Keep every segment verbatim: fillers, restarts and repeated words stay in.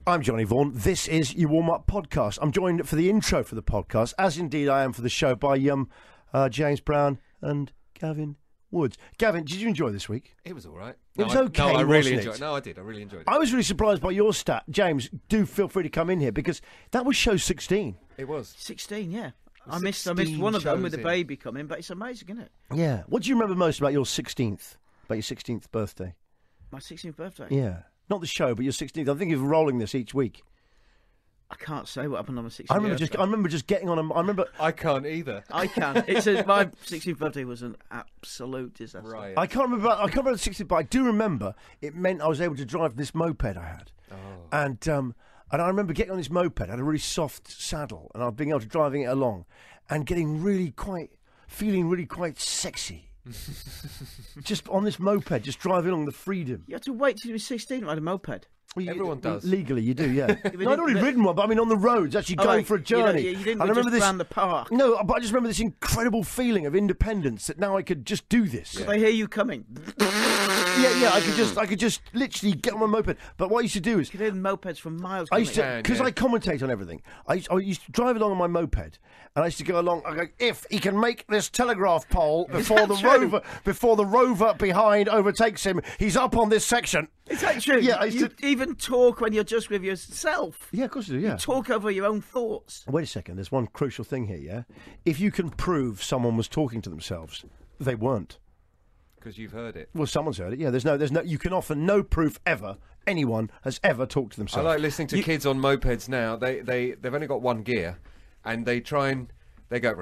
I'm Johnny Vaughan. This is your warm-up podcast. I'm joined for the intro for the podcast, as indeed I am for the show, by um, uh, James Brown and Gavin Woods. Gavin, did you enjoy this week? It was all right. It no, was I, okay, No, I really wasn't enjoyed it? it. No, I did. I really enjoyed it. I was really surprised by your stat. James, do feel free to come in here, because that was show sixteen. It was. sixteen, yeah. I missed, I missed one of them with the in. baby coming, but it's amazing, isn't it? Yeah. What do you remember most about your sixteenth, about your sixteenth birthday? My sixteenth birthday? Yeah. Not the show, but your sixteenth. I'm thinking of rolling this each week. I can't say what happened on my sixteenth I remember birthday. just. I remember just getting on. A, I remember. I can't either. I can. It's a, my sixteenth birthday was an absolute disaster. Right. I can't remember. I can't remember the sixteenth, but I do remember it meant I was able to drive this moped I had, Oh. and um, and I remember getting on this moped. I had a really soft saddle, and I was being able to driving it along, and getting really quite, feeling really quite sexy. Just on this moped, just driving along the freedom. You had to wait till you were sixteen to ride a moped. Well, you- Everyone does. Legally, you do, yeah. but no, I'd already but- ridden one, but I mean on the roads, actually Oh, going right. for a You know, journey. you didn't And I remember just this. around the park. No, but I just remember this incredible feeling of independence that now I could just do this. Did I hear you coming? Yeah, yeah, I could just, I could just literally get on my moped. But what I used to do is, You could hear the mopeds from miles. I used coming. to, can, because yeah. I commentate on everything. I used, I used to drive along on my moped, and I used to go along. I go, if he can make this telegraph pole before the true? rover, before the rover behind overtakes him, he's up on this section. Is that true? Yeah, I used you to- even talk when you're just with yourself. Yeah, of course you do. Yeah. Talk over your own thoughts. Wait a second. There's one crucial thing here. Yeah, if you can prove someone was talking to themselves, they weren't. Because you've heard it. Well, someone's heard it. Yeah, there's no, there's no. You can offer no proof ever anyone has ever talked to I themselves. like listening to kids on mopeds now. They, they, they've only got one gear, and they try and, they go,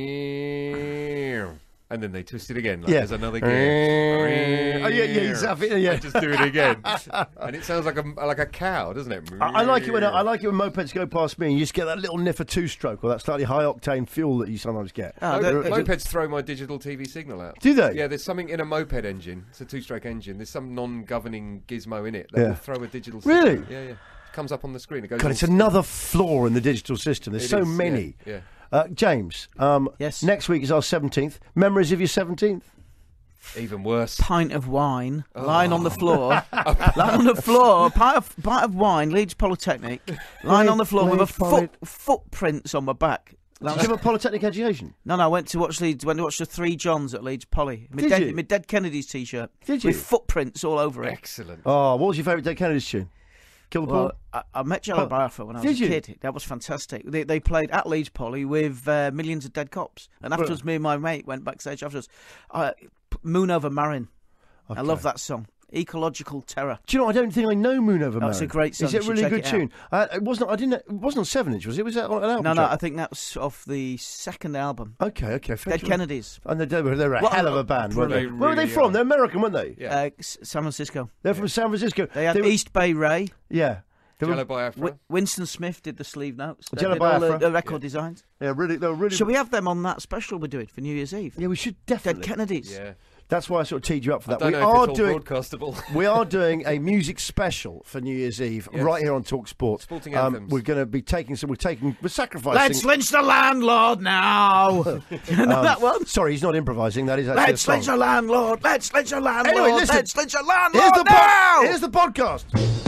and then they twist it again. Like Yeah. There's another gear. Oh, yeah, yeah, exactly. Yeah. I just do it again. And it sounds like a, like a cow, doesn't it? I, I like it when I like it when mopeds go past me and you just get that little niff of two-stroke or that slightly high octane fuel that you sometimes get. Oh, Mo- the- mopeds throw my digital T V signal out. Do they? Yeah, there's something in a moped engine. It's a two-stroke engine. There's some non-governing gizmo in it that Yeah. will throw a digital signal. Really? Yeah, yeah. Comes up on the screen. It goes. God, all it's another flaw in the digital system. There's It so is, many. Yeah. yeah. Uh, James, um, Yes. next week is our seventeenth. Memories of your seventeenth? Even worse. Pint of wine, Oh. lying on the floor, lying on the floor, a pint of, pint of wine, Leeds Polytechnic, lying on the floor with a Leeds Poly- foot, footprints on my back. Did you have a polytechnic education? No, no, I went to watch Leeds. Went to watch the Three Johns at Leeds Poly. My Did dead, you? my Dead Kennedys t-shirt. Did you? With footprints all over it. Excellent. Oh, what was your favourite Dead Kennedys tune? Kill the Well, Pool? I, I met Jello Oh, Biafra when I did was a you? kid. That was fantastic. They, they played at Leeds Poly with uh, Millions of Dead Cops. And afterwards, me and my mate went backstage afterwards. Uh, Moon Over Marin. I Okay. love that song. Ecological Terror. Do you know, I don't think I know Moon Over Oh, Marin. it's a great song. Is it a You really should good check it tune? Uh, it wasn't, I didn't, it wasn't on seven inch, was it? Was that on an album No, no, track? I think that was off the second album. Okay, okay. fair Dead enough. Kennedys. And they, they were, they were a What hell a- of a band, weren't they? They Where were they really from? are. They're American, weren't they? Yeah. Uh, S- San Francisco. They're from San Francisco. They had were- East Bay Ray. Yeah. They were, Jello Biafra. Wi- Winston Smith did the sleeve notes. They Jello did all the, Biafra. the record designs. yeah, really, they were really... Shall we have them on that special we're doing for New Year's Eve? Yeah, we should Dead definitely. Kennedys. Yeah. That's why I sort of teed you up for I that. don't We know are if it's doing all broadcastable. we are doing a music special for New Year's Eve Yes. right here on Talk Sport. Sporting Um, anthems. we're going to be taking some. We're taking. We're sacrificing. Let's lynch the landlord now. you know um, that one? Sorry, he's not improvising. That is actually Let's a song. lynch the landlord. Let's lynch the landlord. Anyway, listen. Let's lynch the landlord Here's the now. pod- Here's the podcast.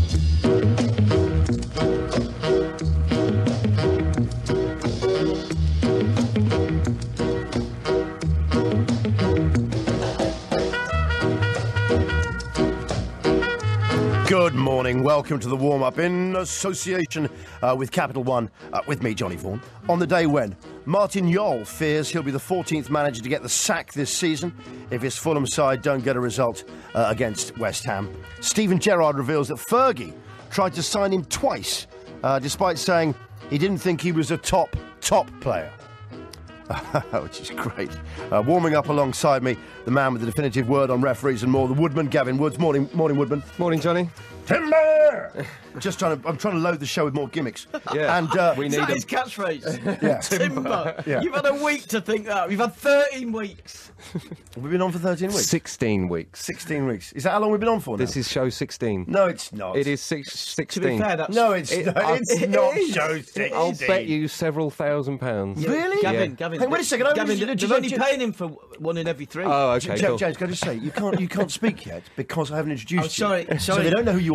Good morning. Welcome to the warm-up in association uh, with Capital One, uh, with me, Johnny Vaughan, on the day when Martin Jol fears he'll be the fourteenth manager to get the sack this season if his Fulham side don't get a result uh, against West Ham. Steven Gerrard reveals that Fergie tried to sign him twice, uh, despite saying he didn't think he was a top, top player. Which is great. Uh, warming up alongside me, the man with the definitive word on referees and more, the Woodman, Gavin Woods. Morning, morning, Woodman. Morning, Johnny. Timber! Just trying to, I'm trying to load the show with more gimmicks. Yeah. And uh, We Is need that them. his catchphrase? yeah, Timber. Yeah. You've had a week to think that. You've had thirteen weeks. we've been on for thirteen weeks. sixteen weeks. sixteen weeks. Is that how long we've been on for now? This is show sixteen. No, it's not. It is six, To sixteen. be fair, that's... No, it's, It- not, I- it's it not is. show sixteen. I'll bet you several thousand pounds. Really? Gavin, Yeah. Gavin. Hang on, wait a second, I Gavin, was- they're just- only just- paying him for one in every three. Oh, J- okay, J- cool. James, can I just say, you can't, you can't speak yet because I haven't introduced Oh, sorry, you. sorry. So they don't know who you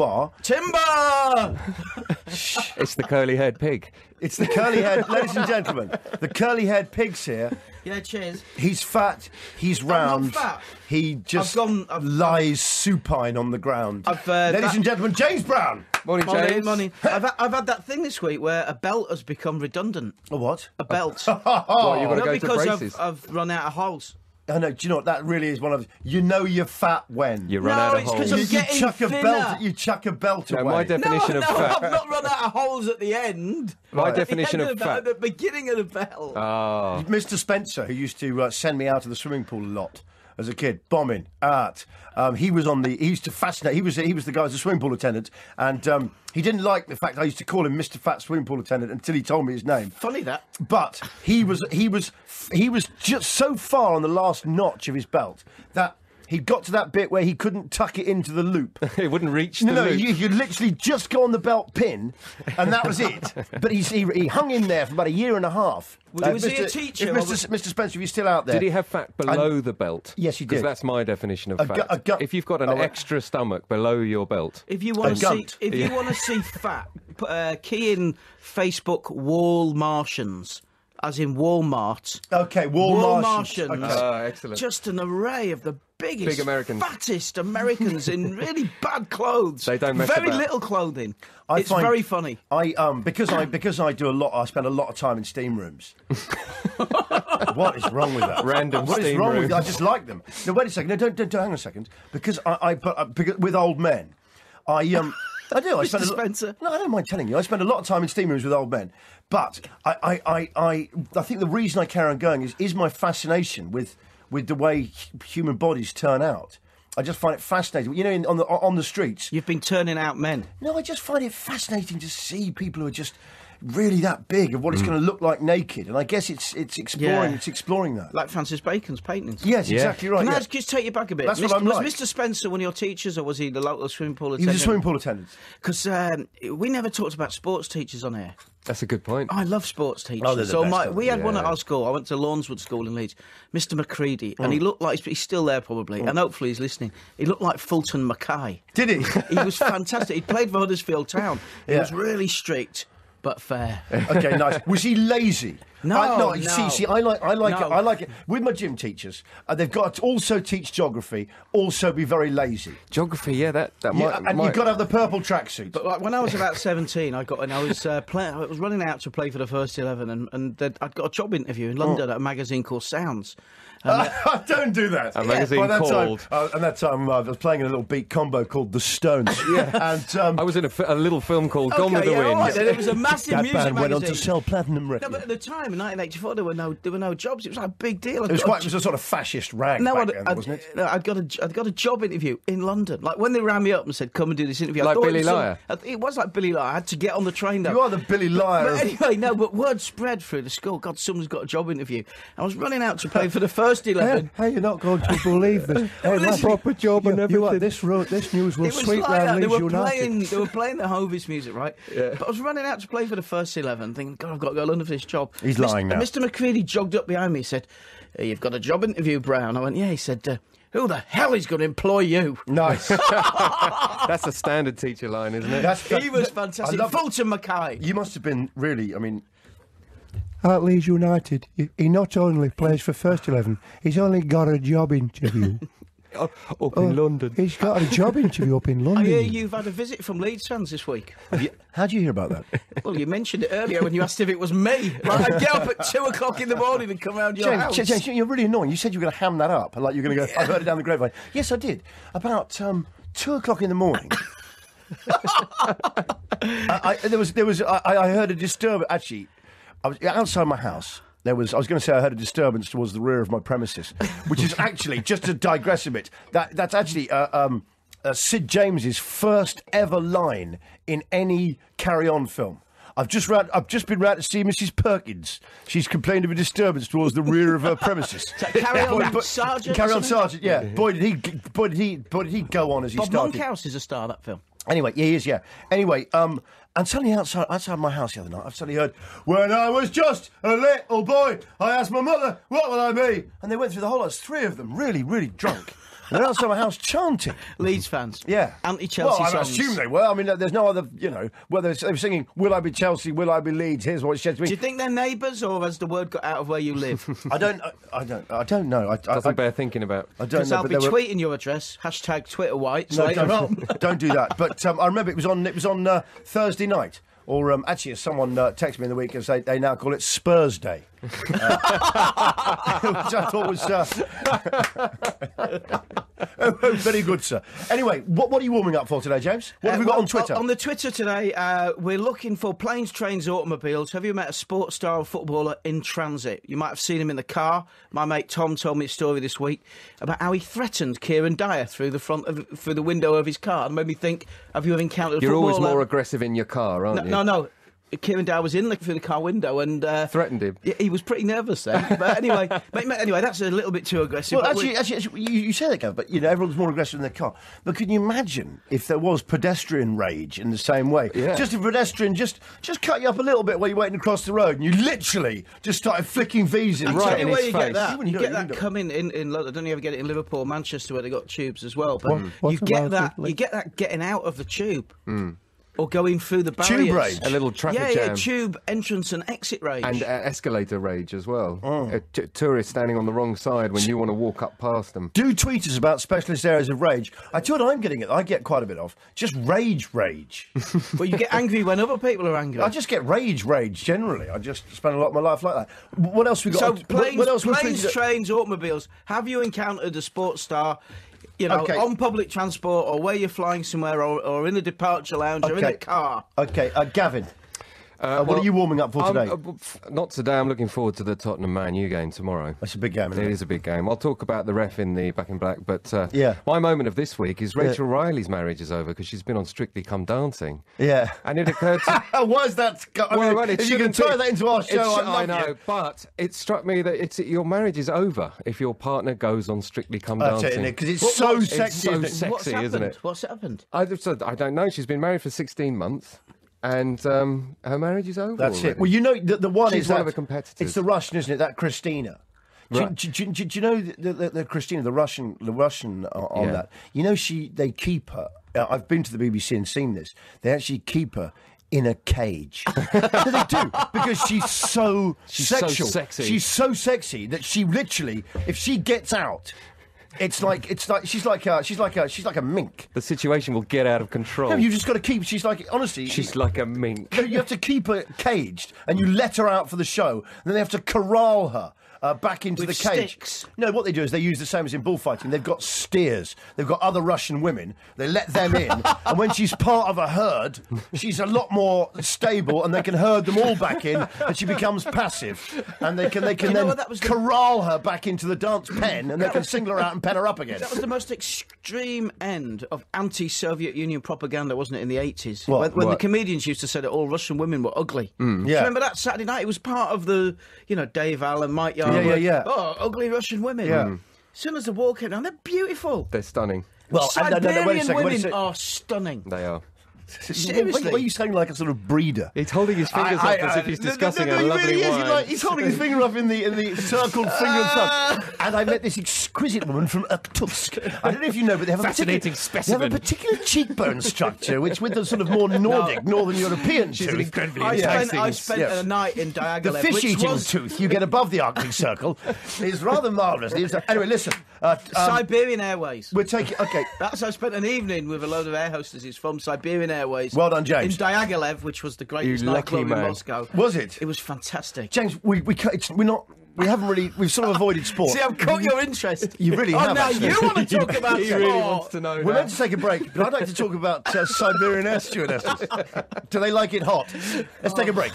you are. Timber! It's the curly-haired pig. It's the curly-haired, ladies and gentlemen, the curly-haired pig's here. Yeah, cheers. He's fat, he's round, fat. he just I've gone- I've- lies supine on the ground. I've, uh, ladies that- and gentlemen, James Brown! Morning, Morning, James. morning. I've, ha- I've had that thing this week where a belt has become redundant. A what? A belt. What, you've got to Not go to because braces? I've, I've run out of holes. I know, do you know what, that really is one of, you know you're fat when. You run No, out of it's 'cause holes. I'm you, you getting chuck a thinner. belt, you chuck a belt No, away. my definition no, of no, fat. I've not run out of holes at the end. My Right. definition At the of end fat. At the beginning of the belt. Oh. Mister Spencer, who used to uh, send me out to the swimming pool a lot as a kid, bombing, art. Um, he was on the. He used to fascinate. He was he was the guy who was a swimming pool attendant, and um, he didn't like the fact I used to call him Mister Fat Swimming Pool Attendant until he told me his name. Funny that. But he was he was he was just so far on the last notch of his belt that he got to that bit where he couldn't tuck it into the loop. It wouldn't reach the No, no, loop. you could literally just go on the belt pin, and that was it. But he's, he, he hung in there for about a year and a half. Uh, Was he a Mister teacher If or Mister was- S- Mister Spencer, if you're still out there. Did he have fat below the belt? Yes, he Because did. that's my definition of A fat. gu- a gu- if you've got an Oh, wait. extra stomach below your belt. If you want A to see, gunt. if you want to see fat, put, uh, key in Facebook wall Martians, as in Walmart. Okay, Wall, Wall Martians. Martians. Okay. Oh, excellent. Just an array of the biggest, Big Americans. fattest Americans in really bad clothes. They don't mess Very about. little clothing. I it's find- very funny. I um because I because I do a lot. I spend a lot of time in steam rooms. What is wrong with that? Random What is steam wrong with rooms. I just like them. No, wait a second. No, don't don't, don't hang on a second. Because I, I but uh, because, with old men, I um. I do. I Mister spend a lo- Spencer. No, I don't mind telling you. I spend a lot of time in steam rooms with old men. But I, I, I, I, I think the reason I carry on going is, is my fascination with, with the way h- human bodies turn out. I just find it fascinating. You know, in, on the on the streets. You've been turning out men. No, I just find it fascinating to see people who are just really that big of what it's going to look like naked. And I guess it's it's exploring Yeah. it's exploring that. Like Francis Bacon's paintings. Yes, Yeah. exactly right. Can I yeah. just take you back a bit? That's what Mister I'm was like. Mister Spencer one of your teachers, or was he the local swimming pool He attendant? was a swimming pool attendant. Because um, we never talked about sports teachers on air. That's a good point. I love sports teachers. Oh, they're the so best, my, aren't we they? had one at Yeah. our school. I went to Lawnswood School in Leeds. Mister McCready, and he Mm. looked like he's, he's still there probably, and hopefully he's listening. He looked like Fulton Mackay. Did he? He was fantastic. He played for Huddersfield Town. He Yeah. was really strict but fair. Okay, nice. Was he lazy? No, I, no. no. See, see, I like, I like No. it. I like it with my gym teachers. Uh, they've got to also teach geography, also be very lazy. Geography, yeah, that, that Yeah, might... and might... you've got to have the purple tracksuit. But like when I was about seventeen, I got and I was uh, play, I was running out to play for the first eleven, and and they'd- I'd got a job interview in London Oh. at a magazine called Sounds. And, uh, Don't do that. A magazine By that called- Time, uh, and that time uh, I was playing in a little beat combo called The Stones. yeah. And um, I was in a, fi- a little film called Gone okay, with the yeah, Wind. all right, then it was a massive that music band went on magazine. to sell platinum No, records. but at the time in nineteen eighty-four, there were no there were no jobs. It was like a big deal. it was quite. It was a sort of fascist rag No, back I'd, then, I'd, wasn't it? no, I'd got a, I'd got a job interview in London. Like when they rang me up and said, "Come and do this interview." I Like thought Billy it was some- Liar? I- It was like Billy Liar. I had to get on the train though. You are the Billy Liar. But of- anyway, no, but word spread through the school. God, someone's got a job interview. I was running out to play for the first eleven. Hey, you're not going to believe this. Hey, listen, my proper job and you- everything. you are- this road, this news will It was sweep like round that. They Leeds were United. playing. They were playing the Hovis music, right? Yeah. But I was running out to play for the first eleven, thinking, God, I've got to go to London for this job. He's Mister lying now. Mister McCready jogged up behind me. He said, hey, "You've got a job interview, Brown." I went, "Yeah." He said, uh, "Who the hell is going to employ you?" Nice. That's a standard teacher line, isn't it? That's He was I fantastic. love- Fulton Mackay. You must have been really. I mean, at Leeds United, he, he not only plays for first eleven, he's only got a job interview. Oh, up in London. He's got a job interview up in I London. hear you've had a visit from Leeds fans this week. How do you hear about that? Well, you mentioned it earlier when you asked if it was me. Like, I'd get up at two o'clock in the morning and come round your James, house. James, James, you're really annoying. You said you were going to ham that up, like you're going to go. I heard it down the grapevine. Yes, I did. About um, two o'clock in the morning. I, I, there was, there was. I, I heard a disturbance. Actually, I was outside my house. There was. I was going to say I heard a disturbance towards the rear of my premises, which is actually just to digress a bit. That that's actually uh, um, uh, Sid James's first ever line in any Carry On film. I've just round, I've just been round to see Missus Perkins. She's complained of a disturbance towards the rear of her premises. Carry On Boy, but- Sergeant or Carry On something? Sergeant. Yeah. Boy did he. Boy did he. Boy did he go on as he Bob started. Monkhouse is a star of that film. Anyway, yeah, he is, yeah. Anyway, um, and suddenly outside outside my house the other night, I've suddenly heard, when I was just a little boy, I asked my mother, what will I be? And they went through the whole lot. There's three of them, really, really drunk. they're outside my house chanting. Leeds fans. Yeah. Anti-Chelsea well, I songs. assume they were. I mean, there's no other, you know, whether they were singing, will I be Chelsea, will I be Leeds, here's what it says to me. Do you think they're neighbours, or has the word got out of where you live? I don't, I, I don't, I don't know. I, Doesn't I, bear thinking about. I don't Because know. I'll but be there were- tweeting your address, hashtag Twitter whites No, later on. don't, don't do that. But um, I remember it was on, it was on uh, Thursday night. Or um, actually, as someone uh, texted me in the week and say they now call it Spurs Day, uh, which I thought was uh, very good, sir. Anyway, what, what are you warming up for today, James? What have we got well, on Twitter? On the Twitter today, uh, we're looking for planes, trains, automobiles. Have you met a sports star or footballer in transit? You might have seen him in the car. My mate Tom told me a story this week about how he threatened Kieran Dyer through the front of, through the window of his car. It made me think: have you ever encountered a You're footballer? always more aggressive in your car, aren't no, you? no, no. Kieran Dyer was in the, through the car window and uh, Threatened him. He, he was pretty nervous then. But anyway, mate, mate, anyway, that's a little bit too aggressive. Well, but actually, we- actually, actually you, you say that, Gav, but you know everyone's more aggressive in their car. But can you imagine if there was pedestrian rage in the same way? Yeah. Just a pedestrian just just cut you up a little bit while you're waiting across the road, and you literally just started flicking V's in I'll right tell in you his where you face. get that. You wouldn't You do it, get you that wouldn't do it. coming in, in London. I don't know if you ever get it in Liverpool or Manchester where they got tubes as well. But what's you get about that. it, like- You get that getting out of the tube. Or going through the barriers. Tube rage. A little traffic yeah, jam. Yeah, tube entrance and exit rage. And uh, escalator rage as well. Oh. A t- tourist standing on the wrong side when you want to walk up past them. Do tweet us about specialist areas of rage. I tell you what I'm getting it. I get quite a bit of just rage, rage. But you get angry when other people are angry. I just get rage, rage generally. I just spend a lot of my life like that. What else we got? so What- planes, what else we planes tweeted? trains, automobiles. Have you encountered a sports star? You know, Okay. on public transport, or where you're flying somewhere, or, or in a departure lounge, or in Okay. a car. Okay, uh, Gavin. Uh, what well, are you warming up for I'm- today? uh, f- not today. I'm looking forward to the Tottenham Man U game tomorrow. That's a big game, isn't It it? is a big game. I'll talk about the ref in the Back in Black, but uh, Yeah. my moment of this week is Rachel Riley's marriage is over because she's been on Strictly Come Dancing. Yeah. And it occurred to... Why is that? I Well, mean, well, it if you can shouldn't tie be. that into our It show, sh- I, love I know, you. but it struck me that it's your marriage is over if your partner goes on Strictly Come That's Dancing. it, because it's What- so what's- sexy. so isn't it? sexy. What's happened? isn't it? What's happened? I, just said- I don't know. She's been married for sixteen months, and um, her marriage is over. That's already. it. Well, you know, the, the one She's is one that, of the competitors. It's the Russian, isn't it? That Christina. Do, you- Right. do, you- do, you- do you know the, the, the Christina, the Russian, the Russian uh, on Yeah. that? You know, she they keep her. Uh, I've been to the B B C and seen this. They actually keep her in a cage. No, they do, because she's so She's so sexual. sexy. She's so sexy that she literally, if she gets out, it's like it's like she's like a, she's like a she's like a mink. The situation will get out of control. No, you just got to keep. She's like honestly. She's like a mink. No, you have to keep her caged, and you let her out for the show, and then they have to corral her uh, back into With the cage. sticks. No, what they do is they use the same as in bullfighting. They've got steers. They've got other Russian women. They let them in, and when she's part of a herd, she's a lot more stable, and they can herd them all back in, and she becomes passive, and they can they can You know then what, that was the- corral her back into the dance pen, and they can single her out and pen her up again. That was the most extreme end of anti-Soviet Union propaganda, wasn't it, in the eighties? What? When, when the What? comedians used to say that all Russian women were ugly. Yeah. Do you remember that Saturday night? It was part of the, you know, Dave Allen, Mike Yarwood. Yeah, yeah, yeah. Oh, ugly Russian women. Yeah. Mm. As soon as they walk in, and they're beautiful. They're stunning. Well, and- no, no, no, wait a Siberian second, wait a women second. are stunning. They are. Seriously. Why, why are you sounding like a sort of breeder? He's holding his fingers I- up I- as I- if he's no, no, discussing no, no, a he lovely really is. wine. He's, like, he's holding his finger up in the in the circled finger and thumb. And I met this exquisite woman from Irkutsk. I don't know if you know, but they have a Fascinating particular, specimen. They have a particular cheekbone structure, which with the sort of more Nordic, Northern European She's an tooth. incredibly I enticing- spent, I spent Yes. a night in The Diaghilev, fish-eating which was tooth you get above the Arctic Circle is rather marvellous. Anyway, listen. Uh, um, Siberian Airways. we're taking okay. That's I spent an evening with a load of air hostesses from Siberian Airways. Well done, James. In Diaghilev, which was the greatest You lucky nightclub in man. Moscow. Was it? It was fantastic. James, we we ca- it's, we're not. We haven't really. We've sort of avoided sport. See, I've caught your interest. You really oh, have, now actually. you want to talk about He sport. really wants to know We're that. meant to take a break, but I'd like to talk about uh, Siberian air stewardesses. Do they like it hot? Let's take a break.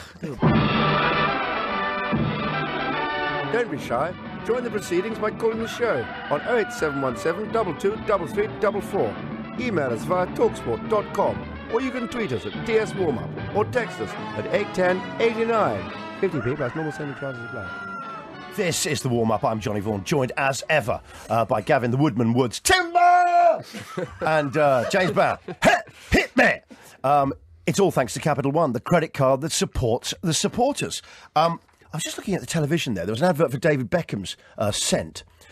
Don't be shy. Join the proceedings by calling the show on oh eight seven one seven, two two three three four four. Email us via talksport dot com, or you can tweet us at D S Warmup, or text us at eight one zero eight nine. fifty p plus normal sending charges apply. This is the warm up. I'm Johnny Vaughan, joined as ever uh, by Gavin the Woodman Woods Timber and uh, James Brown. Hit, hit me! Um, it's all thanks to Capital One, the credit card that supports the supporters. Um, I was just looking at the television there. There was an advert for David Beckham's uh, Scent.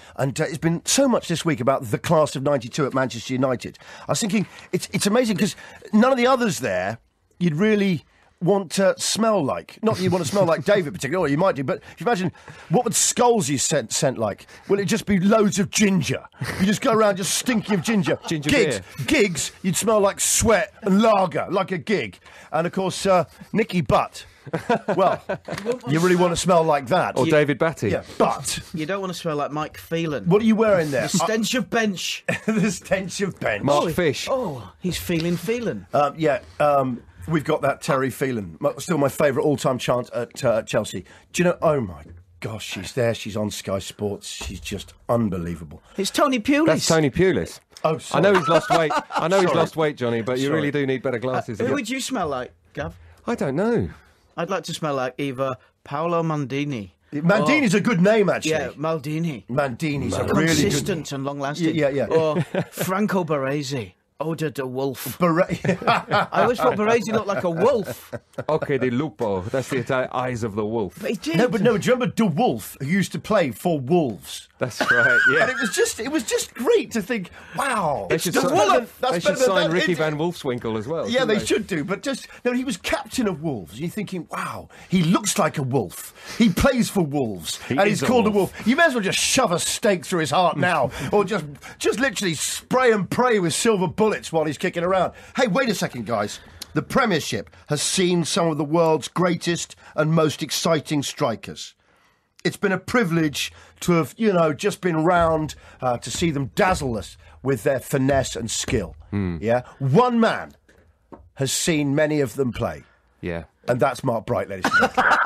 And uh, it's been so much this week about the class of ninety-two at Manchester United. I was thinking, it's, it's amazing because none of the others there you'd really want to smell like. Not that you want to smell like David particularly, or you might do, but if you imagine, what would Scholes scent, scent like? Will it just be loads of ginger? You just go around just stinking of ginger. Ginger Gigs, beer. gigs, you'd smell like sweat and lager, like a gig. And of course, uh, Nicky Butt. Well, you really want to smell like that. Or You- David Batty. Yeah, but You don't want to smell like Mike Phelan. what are you wearing there? The stench of bench. the stench of bench. Mark Oh, Fish. Oh, he's feeling Phelan. Um, yeah, um, we've got that Terry Phelan. My- Still my favourite all-time chant at uh, Chelsea. Do you know, oh my gosh, she's there, she's on Sky Sports, she's just unbelievable. It's Tony Pulis. That's Tony Pulis. Oh, I sorry. know he's lost weight. I know he's Sorry. lost weight, Johnny, but you Sorry. really do need better glasses. Who would you smell like, Gav? I don't know. I'd like to smell like either Paolo Maldini. Mandini's a good name, actually. Yeah, Maldini. Mandini's a really Consistent and long-lasting. Yeah, yeah, yeah. Or Franco Baresi. Oda de Wolf. good... I always thought Baresi looked like a wolf. Okay, di lupo. That's the Italian eyes of the wolf. But he did. no, but no, do you remember De Wolf, who used to play for Wolves? That's right, And yeah. it was just, it was just great to think, wow, They it's should, De si- Wolf. they That's should better than sign that. Ricky It- Van Wolfswinkel as well. Yeah, shouldn't they should do, but just no. He was captain of Wolves. And you're thinking, wow, he looks like a wolf. He plays for Wolves, He and is he's a called a wolf. wolf. You may as well just shove a stake through his heart now, or just just literally spray and pray with silver bullets while he's kicking around. Hey, wait a second, guys. The Premiership has seen some of the world's greatest and most exciting strikers. It's been a privilege to have, you know, just been round uh, to see them dazzle us with their finesse and skill. Yeah, one man has seen many of them play, Yeah. and that's Mark Bright, ladies and gentlemen.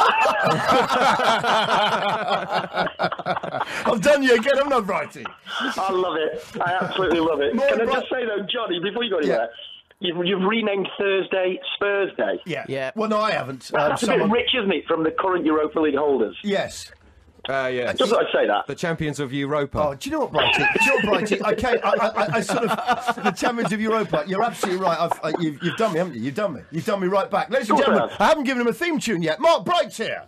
I've done you again, haven't I, Brighty? I love it. I absolutely love it. More Can I right- just say, though, Johnny, before you go Yeah. anywhere, you've, you've renamed Thursday Spurs Day. Yeah. Yeah. Well, no, I haven't. Um, That's a someone- bit rich, isn't it, from the current Europa League holders? Yes. Uh, yeah. Just thought I'd say that. The champions of Europa. Oh, do you know what, Brighty? Do you know what, Brighty? Okay, I, I, I, I sort of the champions of Europa. You're absolutely right. I've, I, you've, you've done me, haven't you? You've done me. You've done me right back, ladies and Of course I gentlemen. have. I haven't given him a theme tune yet. Mark Bright's here.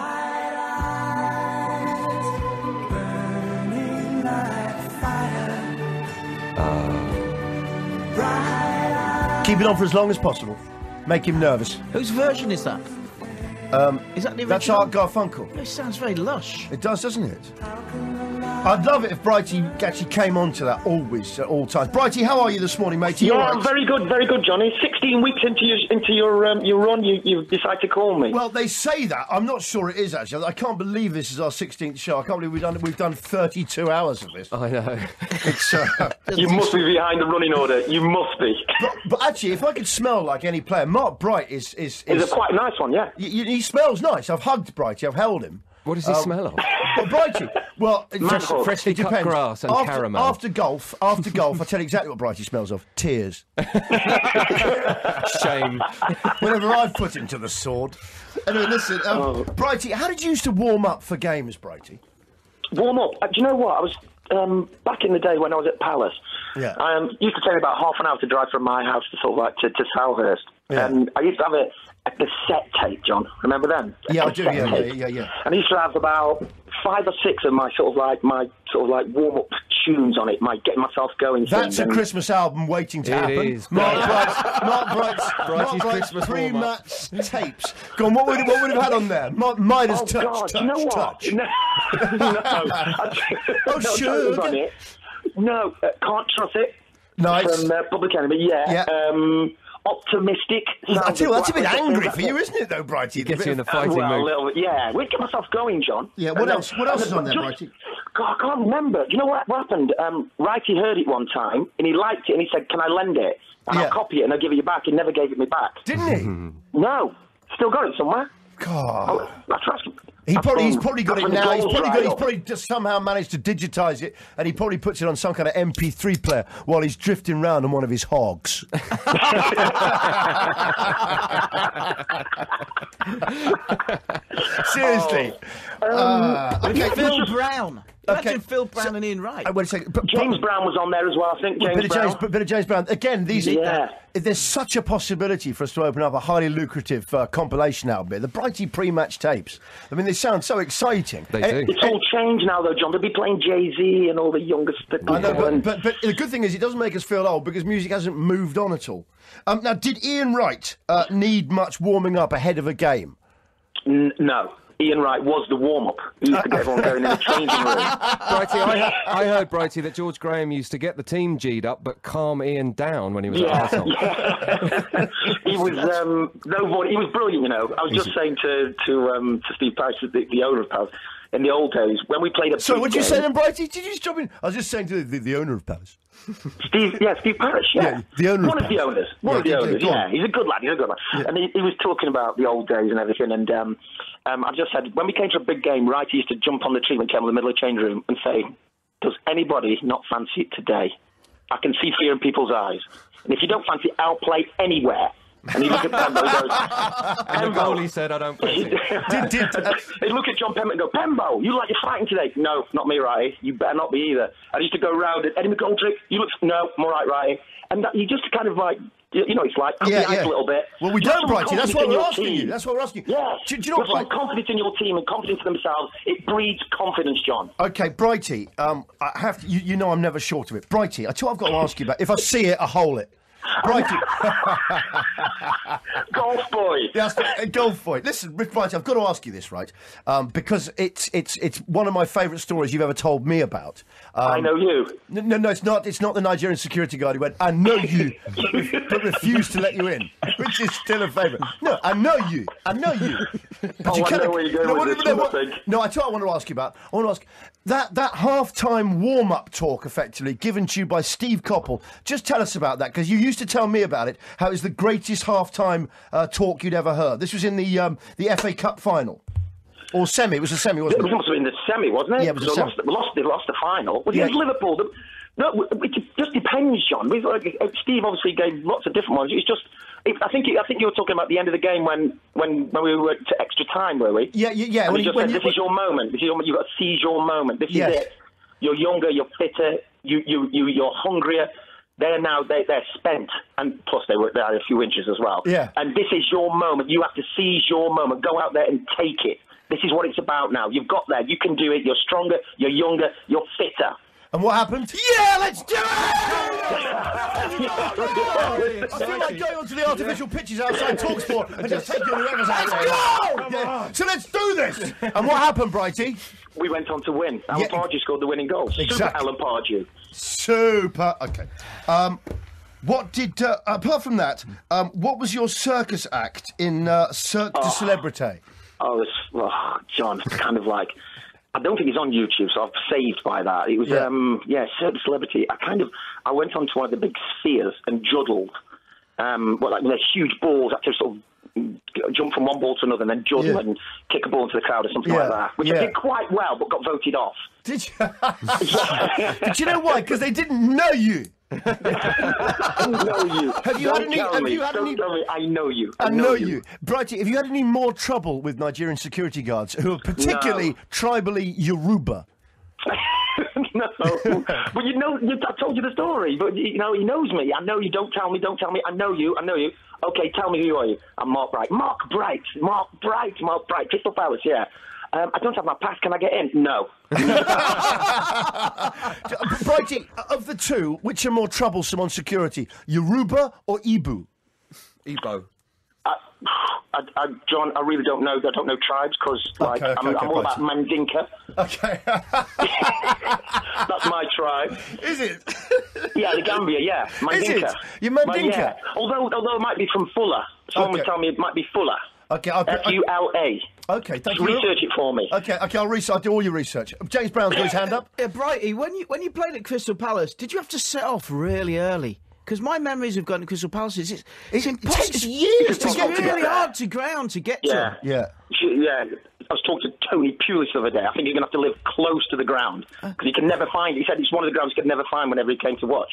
Keep it on for as long as possible. Make him nervous. Whose version is that? Um, is that the original? That's Art Garfunkel. It sounds very lush. It does, doesn't it? I'd love it if Brighty actually came on to that always, at all times. Brighty, how are you this morning, matey? You Yeah, all I'm right? very good, very good, Johnny. Sixteen weeks into your into your um, your run, you you decide to call me. Well, they say that. I'm not sure it is, actually. I can't believe this is our sixteenth show. I can't believe we've done we've done thirty-two hours of this. I know. It's, uh, you must be behind the running order. You must be. but, but actually, if I could smell like any player, Mark Bright is... is, is It's a quite nice one, yeah. y- y- he smells nice. I've hugged Brighty. I've held him. What does he smell of? But Brighty, well, it, Fresh- just- freshly it cut depends. grass and after, caramel. After golf, after golf, I tell you exactly what Brighty smells of: tears. Shame. Whenever I've put him to the sword. Anyway, listen, um, Oh. Brighty, how did you used to warm up for games, Brighty? Warm up. Uh, do you know what? I was um, back in the day when I was at Palace. Yeah. Um, it used to take me about half an hour to drive from my house to sort of like to, to Salhurst. Yeah. And I used to have a, a cassette tape, John. Remember them? A Yeah, I do. cassette Yeah, yeah, tape. yeah, yeah. And I used to have about five or six of my sort of like my sort of like warm up tunes on it, my getting myself going. That's things. a And Christmas album waiting to It happen. is. Mark Bright's, Mark Bright's, Mark Brighty's Bright's Christmas pre-match tapes. Go on, what would, what would have had on there? Ma- Midas Oh touch, God! touch, you know what? touch. No, no. I- Oh, no, sugar. was on it. No, uh, can't trust it. Nice. From uh, Public Enemy, yeah. Yeah. Um, optimistic. I sounds tell you, of that's a bit Black angry Sabbath. for you, isn't it, though, Brighty? Gets you in the Uh, fighting well, a mood. little bit, yeah. We'd get myself going, John. Yeah, what And then- else- what else and is on then there, just- Brighty? God, I can't remember. Do you know what happened? Um, Righty heard it one time, and he liked it, and he said, "Can I lend it? And Yeah. I'll copy it, and I'll give it you back." He never gave it me back. Didn't No. Still got it somewhere. he? God. That's right. He That's probably, he's from- probably got that's it when the now. He's goals probably got. dried He's up. probably just somehow managed to digitise it, and he probably puts it on some kind of M P three player while he's drifting round on one of his hogs. Seriously. Um, Uh, okay. Phil Brown. Imagine Okay. Phil Brown So- and Ian Wright. Uh, wait a second. But, James but, Brown was on there as well, I think. James bit of Brown. James, but bit of James Brown. Again, these. Yeah. Uh, there's such a possibility for us to open up a highly lucrative uh, compilation album. The Brighty pre-match tapes. I mean, they sound so exciting. They Eh, do. It's all changed now, though, John. They'll be playing Jay-Z and all the youngest people. I know, but, and- but, but the good thing is it doesn't make us feel old because music hasn't moved on at all. Um, now, did Ian Wright uh, need much warming up ahead of a game? N- no. Ian Wright was the warm-up. He used to get everyone going in the changing room. Brighty, I, I heard, Brighty, that George Graham used to get the team G'd up but calm Ian down when he was Yeah, at Arsenal. yeah. he was um, no more. He was brilliant, you know. I was just saying to to um, to Steve Price, the, the owner of Palace, in the old days when we played a. So, big what did you game- say then, Brighty? Did you just jump in? I was just saying to the, the, the owner of Palace. Steve, yeah, Steve Parrish, yeah. Yeah, the owner One of of the Palace. owners. One Yeah, of the yeah, owners, go on. yeah. He's a good lad, he's a good lad. Yeah. And he, he was talking about the old days and everything, and um, um, I just said, when we came to a big game, Wright used to jump on the treatment table in the middle of the change room and say, does anybody not fancy it today? I can see fear in people's eyes. And if you don't fancy it, I'll play anywhere. And he looked at Pembo and goes, And the goalie said, I don't fancy it. Did, did, uh, He'd look at John Pembo and go, Pembo, you like you're fighting today? No, not me, Righty. You better not be either. And he used to go round and Eddie McGoldrick, you look, no, I'm all right, Righty. And that, you just kind of like, you, you know, it's like, up yeah, the ice yeah. a little bit. Well, we You have don't, some Brighty. That's confidence what in we're your asking team. you. That's what we're asking you. Yeah. Do, do you know what, have some Brighty? confidence in your team and confidence in themselves. It breeds confidence, John. Okay, Brighty, um, I have to, you, you know I'm never short of it. Brighty, I tell you what I've got to ask you about. If I see it, I hole it. Brighty. Golf boy. That's the, uh, golf boy. Listen, Brighty, I've got to ask you this, right? Um, because it's it's it's one of my favourite stories you've ever told me about. Um, I know you. No, no, no, it's not. It's not the Nigerian security guard who went, I know you, but, re- but refused to let you in, which is still a favourite. No, I know you. I know you. But Oh, I kinda- know where you're going no, with what- this no, one, I what- think. no, I tell you what I want to ask you about. I want to ask that, that half-time warm-up talk, effectively, given to you by Steve Coppell. Just tell us about that, because you used to tell me about it, how it was the greatest half-time uh, talk you'd ever heard. This was in the um, the F A Cup final. Or semi. It was a semi, It wasn't was it? must have been the semi, wasn't it? Yeah, it was So the lost, lost, they lost the final. Was Yeah. it Liverpool? The, no, it just depends, John. We've, like, Steve obviously gave lots of different ones. It's just, it, I think, I think you were talking about the end of the game when, when, when we were to extra time, were we? Yeah, yeah, yeah. And When he you- just when said, you- "This is your moment. This is your, you've got to seize your moment. This Yes. is it. You're younger. You're fitter. You, you, you, you're hungrier." They're now they, they're spent, and plus they were there a few inches as well. Yeah. And this is your moment. You have to seize your moment. Go out there and take it. This is what it's about now. You've got there. You can do it. You're stronger. You're younger. You're fitter. And what happened? Yeah, let's do it! I feel like going onto the artificial pitches outside TalkSport and just taking whoever's out there. Let's go! Yeah. So let's do this! And what happened, Brighty? We went on to win. Alan Yeah. Pardew scored the winning goal. Super Exactly. Alan Pardew. Super. Okay. Um, what did, uh, apart from that, um, what was your circus act in uh, Cirque du Celebrité? Oh, it's, oh, John, kind of like, I don't think it's on YouTube, so I'm saved by that. It was, Yeah. yeah, um, yeah Cirque du Celebrity. I kind of, I went onto one of the big spheres and juddled. Um, well, like, with huge balls, I had to sort of jump from one ball to another and then juggle Yeah. and kick a ball into the crowd or something Yeah, like that, which yeah. I did quite well, but got voted off. Did you? Did you know why? Because they didn't know you. I know you. Have you Don't had any- tell have me. you had Don't any- tell me. I know you. I know you. Brighty, have you had any more trouble with Nigerian security guards who are particularly No. tribally Yoruba? No, but you know, you, I told you the story. But you know, he knows me. I know you. Don't tell me. Don't tell me. I know you. I know you. Okay, tell me who are you? I'm Mark Bright. Mark Bright. Mark Bright. Mark Bright. Crystal Palace. Yeah. Um, I don't have my pass. Can I get in? No. Brighty, of the two, which are more troublesome on security, Yoruba or Igbo? Ebo. I, I, I, John, I really don't know. I don't know tribes because, like, Okay, okay, I'm, okay, I'm all right. about Mandinka. Okay. That's my tribe. Is it? Yeah, the Gambia. Yeah, Mandinka. Is it? You're But, Mandinka? yeah. Although, although it might be from Fuller. Someone Okay. was telling me it might be Fuller. Okay, I'll, F U L A. okay, thank you. Research it for me. Okay, okay, I'll research. I'll do all your research. James Brown's got his hand up. Yeah, Brighty, when you when you played at Crystal Palace, did you have to set off really early? Because my memories of going to Crystal Palace is it's, it's It impossible. takes years It's to get really to that. hard to ground to get Yeah. to. Yeah. She- Yeah. I was talking to Tony Pulis the other day. I think you're going to have to live close to the ground because he can never find. He said it's one of the grounds he could never find whenever he came to watch.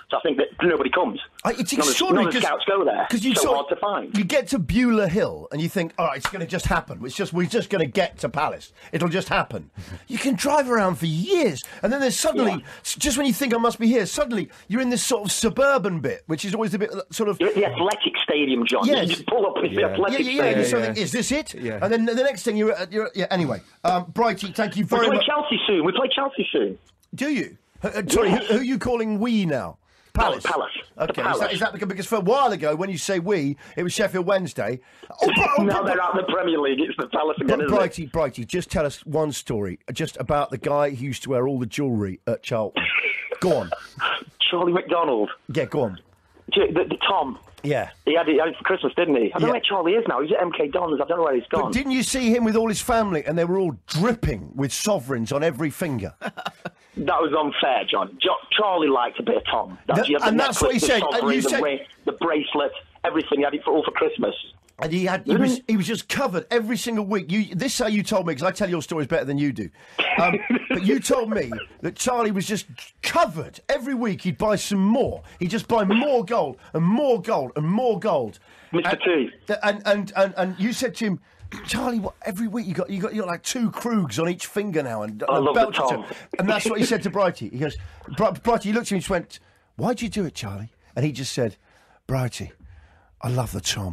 So I think that nobody comes. Uh, It's None of- extraordinary none of the because scouts go there. you so sort hard to find. You get to Beulah Hill and you think, all right, it's going to just happen. It's just we're just going to get to Palace. It'll just happen. You can drive around for years, and then there's suddenly, Yeah. s- just when you think I must be here, suddenly you're in this sort of suburban bit, which is always a bit uh, sort of. You're at the athletic stadium, John. Yes. You just pull up and it's Yeah. the athletic Yeah, yeah, yeah. stadium. You sort of yeah. think, is this it? Yeah. And then the next thing you're, at, you're at- yeah. Anyway, um, Brighty, thank you We very play much. Chelsea soon. We play Chelsea soon. Do you? Uh, uh, sorry, Yes. who, who are you calling we now? Palace. Palace. The Okay, Palace. Is, that, is that because, because for a while ago, when you say we, it was Sheffield Wednesday. Oh, but, oh, now but- they're out in the Premier League. It's the Palace again, but isn't it? Brighty, Brighty, just tell us one story, just about the guy who used to wear all the jewellery at Charlton. Go on. Charlie McDonald. Yeah, go on. The, the, the Tom. Yeah. He had, it, he had it for Christmas, didn't he? I don't Yeah. know where Charlie is now. He's at M K Dons. I don't know where he's gone. But didn't you see him with all his family and they were all dripping with sovereigns on every finger? That was unfair, John. Jo- Charlie liked a bit of Tom. That's, That- you have the and that's necklace, what he the said. And sovereign, you the, said- ring, the bracelet, everything. He had it for all for Christmas. And he had, he was, he was just covered every single week. You, this is how you told me, because I tell your stories better than you do. Um, but you told me that Charlie was just covered every week. He'd buy some more. He'd just buy more gold and more gold and more gold. Mister And, T. and and and and you said to him, Charlie, what, every week you got you got you got like two Krugs on each finger now, and I and love the belts Tom. to- And that's what he said to Brighty. He goes, Bri- Brighty, he looked at me and just went, "Why'd you do it, Charlie?" And he just said, "Brighty, I love the Tom."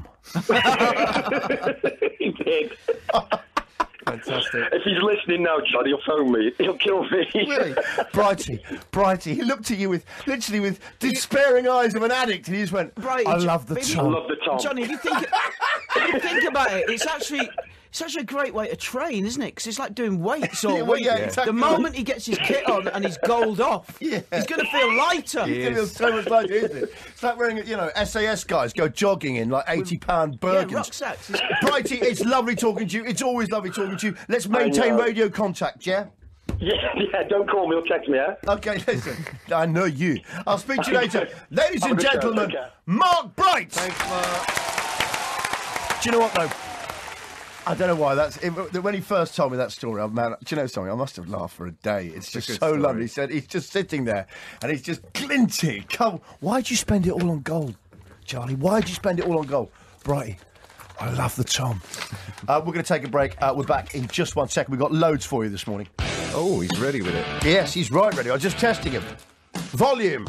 He did. Fantastic. If he's listening now, John, he'll phone me. He'll kill me. Really? Brighty, Brighty, he looked at you with literally with despairing eyes of an addict, and he just went, Brighty, "I love the but if you- I Tom." love the Tom. Johnny, if you think, if you think about it, it's actually it's actually a great way to train, isn't it? Because it's like doing weights all Yeah, well, week. yeah, exactly. The moment he gets his kit on and his gold off, Yeah. he's going to feel lighter. It feels so much lighter, isn't it? It's like wearing, you know, S A S guys go jogging in like eighty pound Yeah, Birkins. rucksacks. It's- Brighty, it's lovely talking to you. It's always lovely talking to you. Let's maintain know. radio contact, yeah? Yeah, yeah, don't call me or text me, yeah? Okay, listen. I know you. I'll speak to you later. Ladies Have and a good show. gentlemen, Take care. Mark Bright. Thanks, Mark. Do you know what, though? I don't know why. That's it, when he first told me that story. Oh, man, do you know something? I must have laughed for a day. It's just a so good story. lovely. He said he's just sitting there and he's just glinting. Come, why'd you spend it all on gold, Charlie? Why'd you spend it all on gold, Brighty? I love the Tom. uh, we're going to take a break. Uh, we're back in just one second. We've got loads for you this morning. Oh, he's ready with it. Yes, he's right ready. I was just testing him. Volume.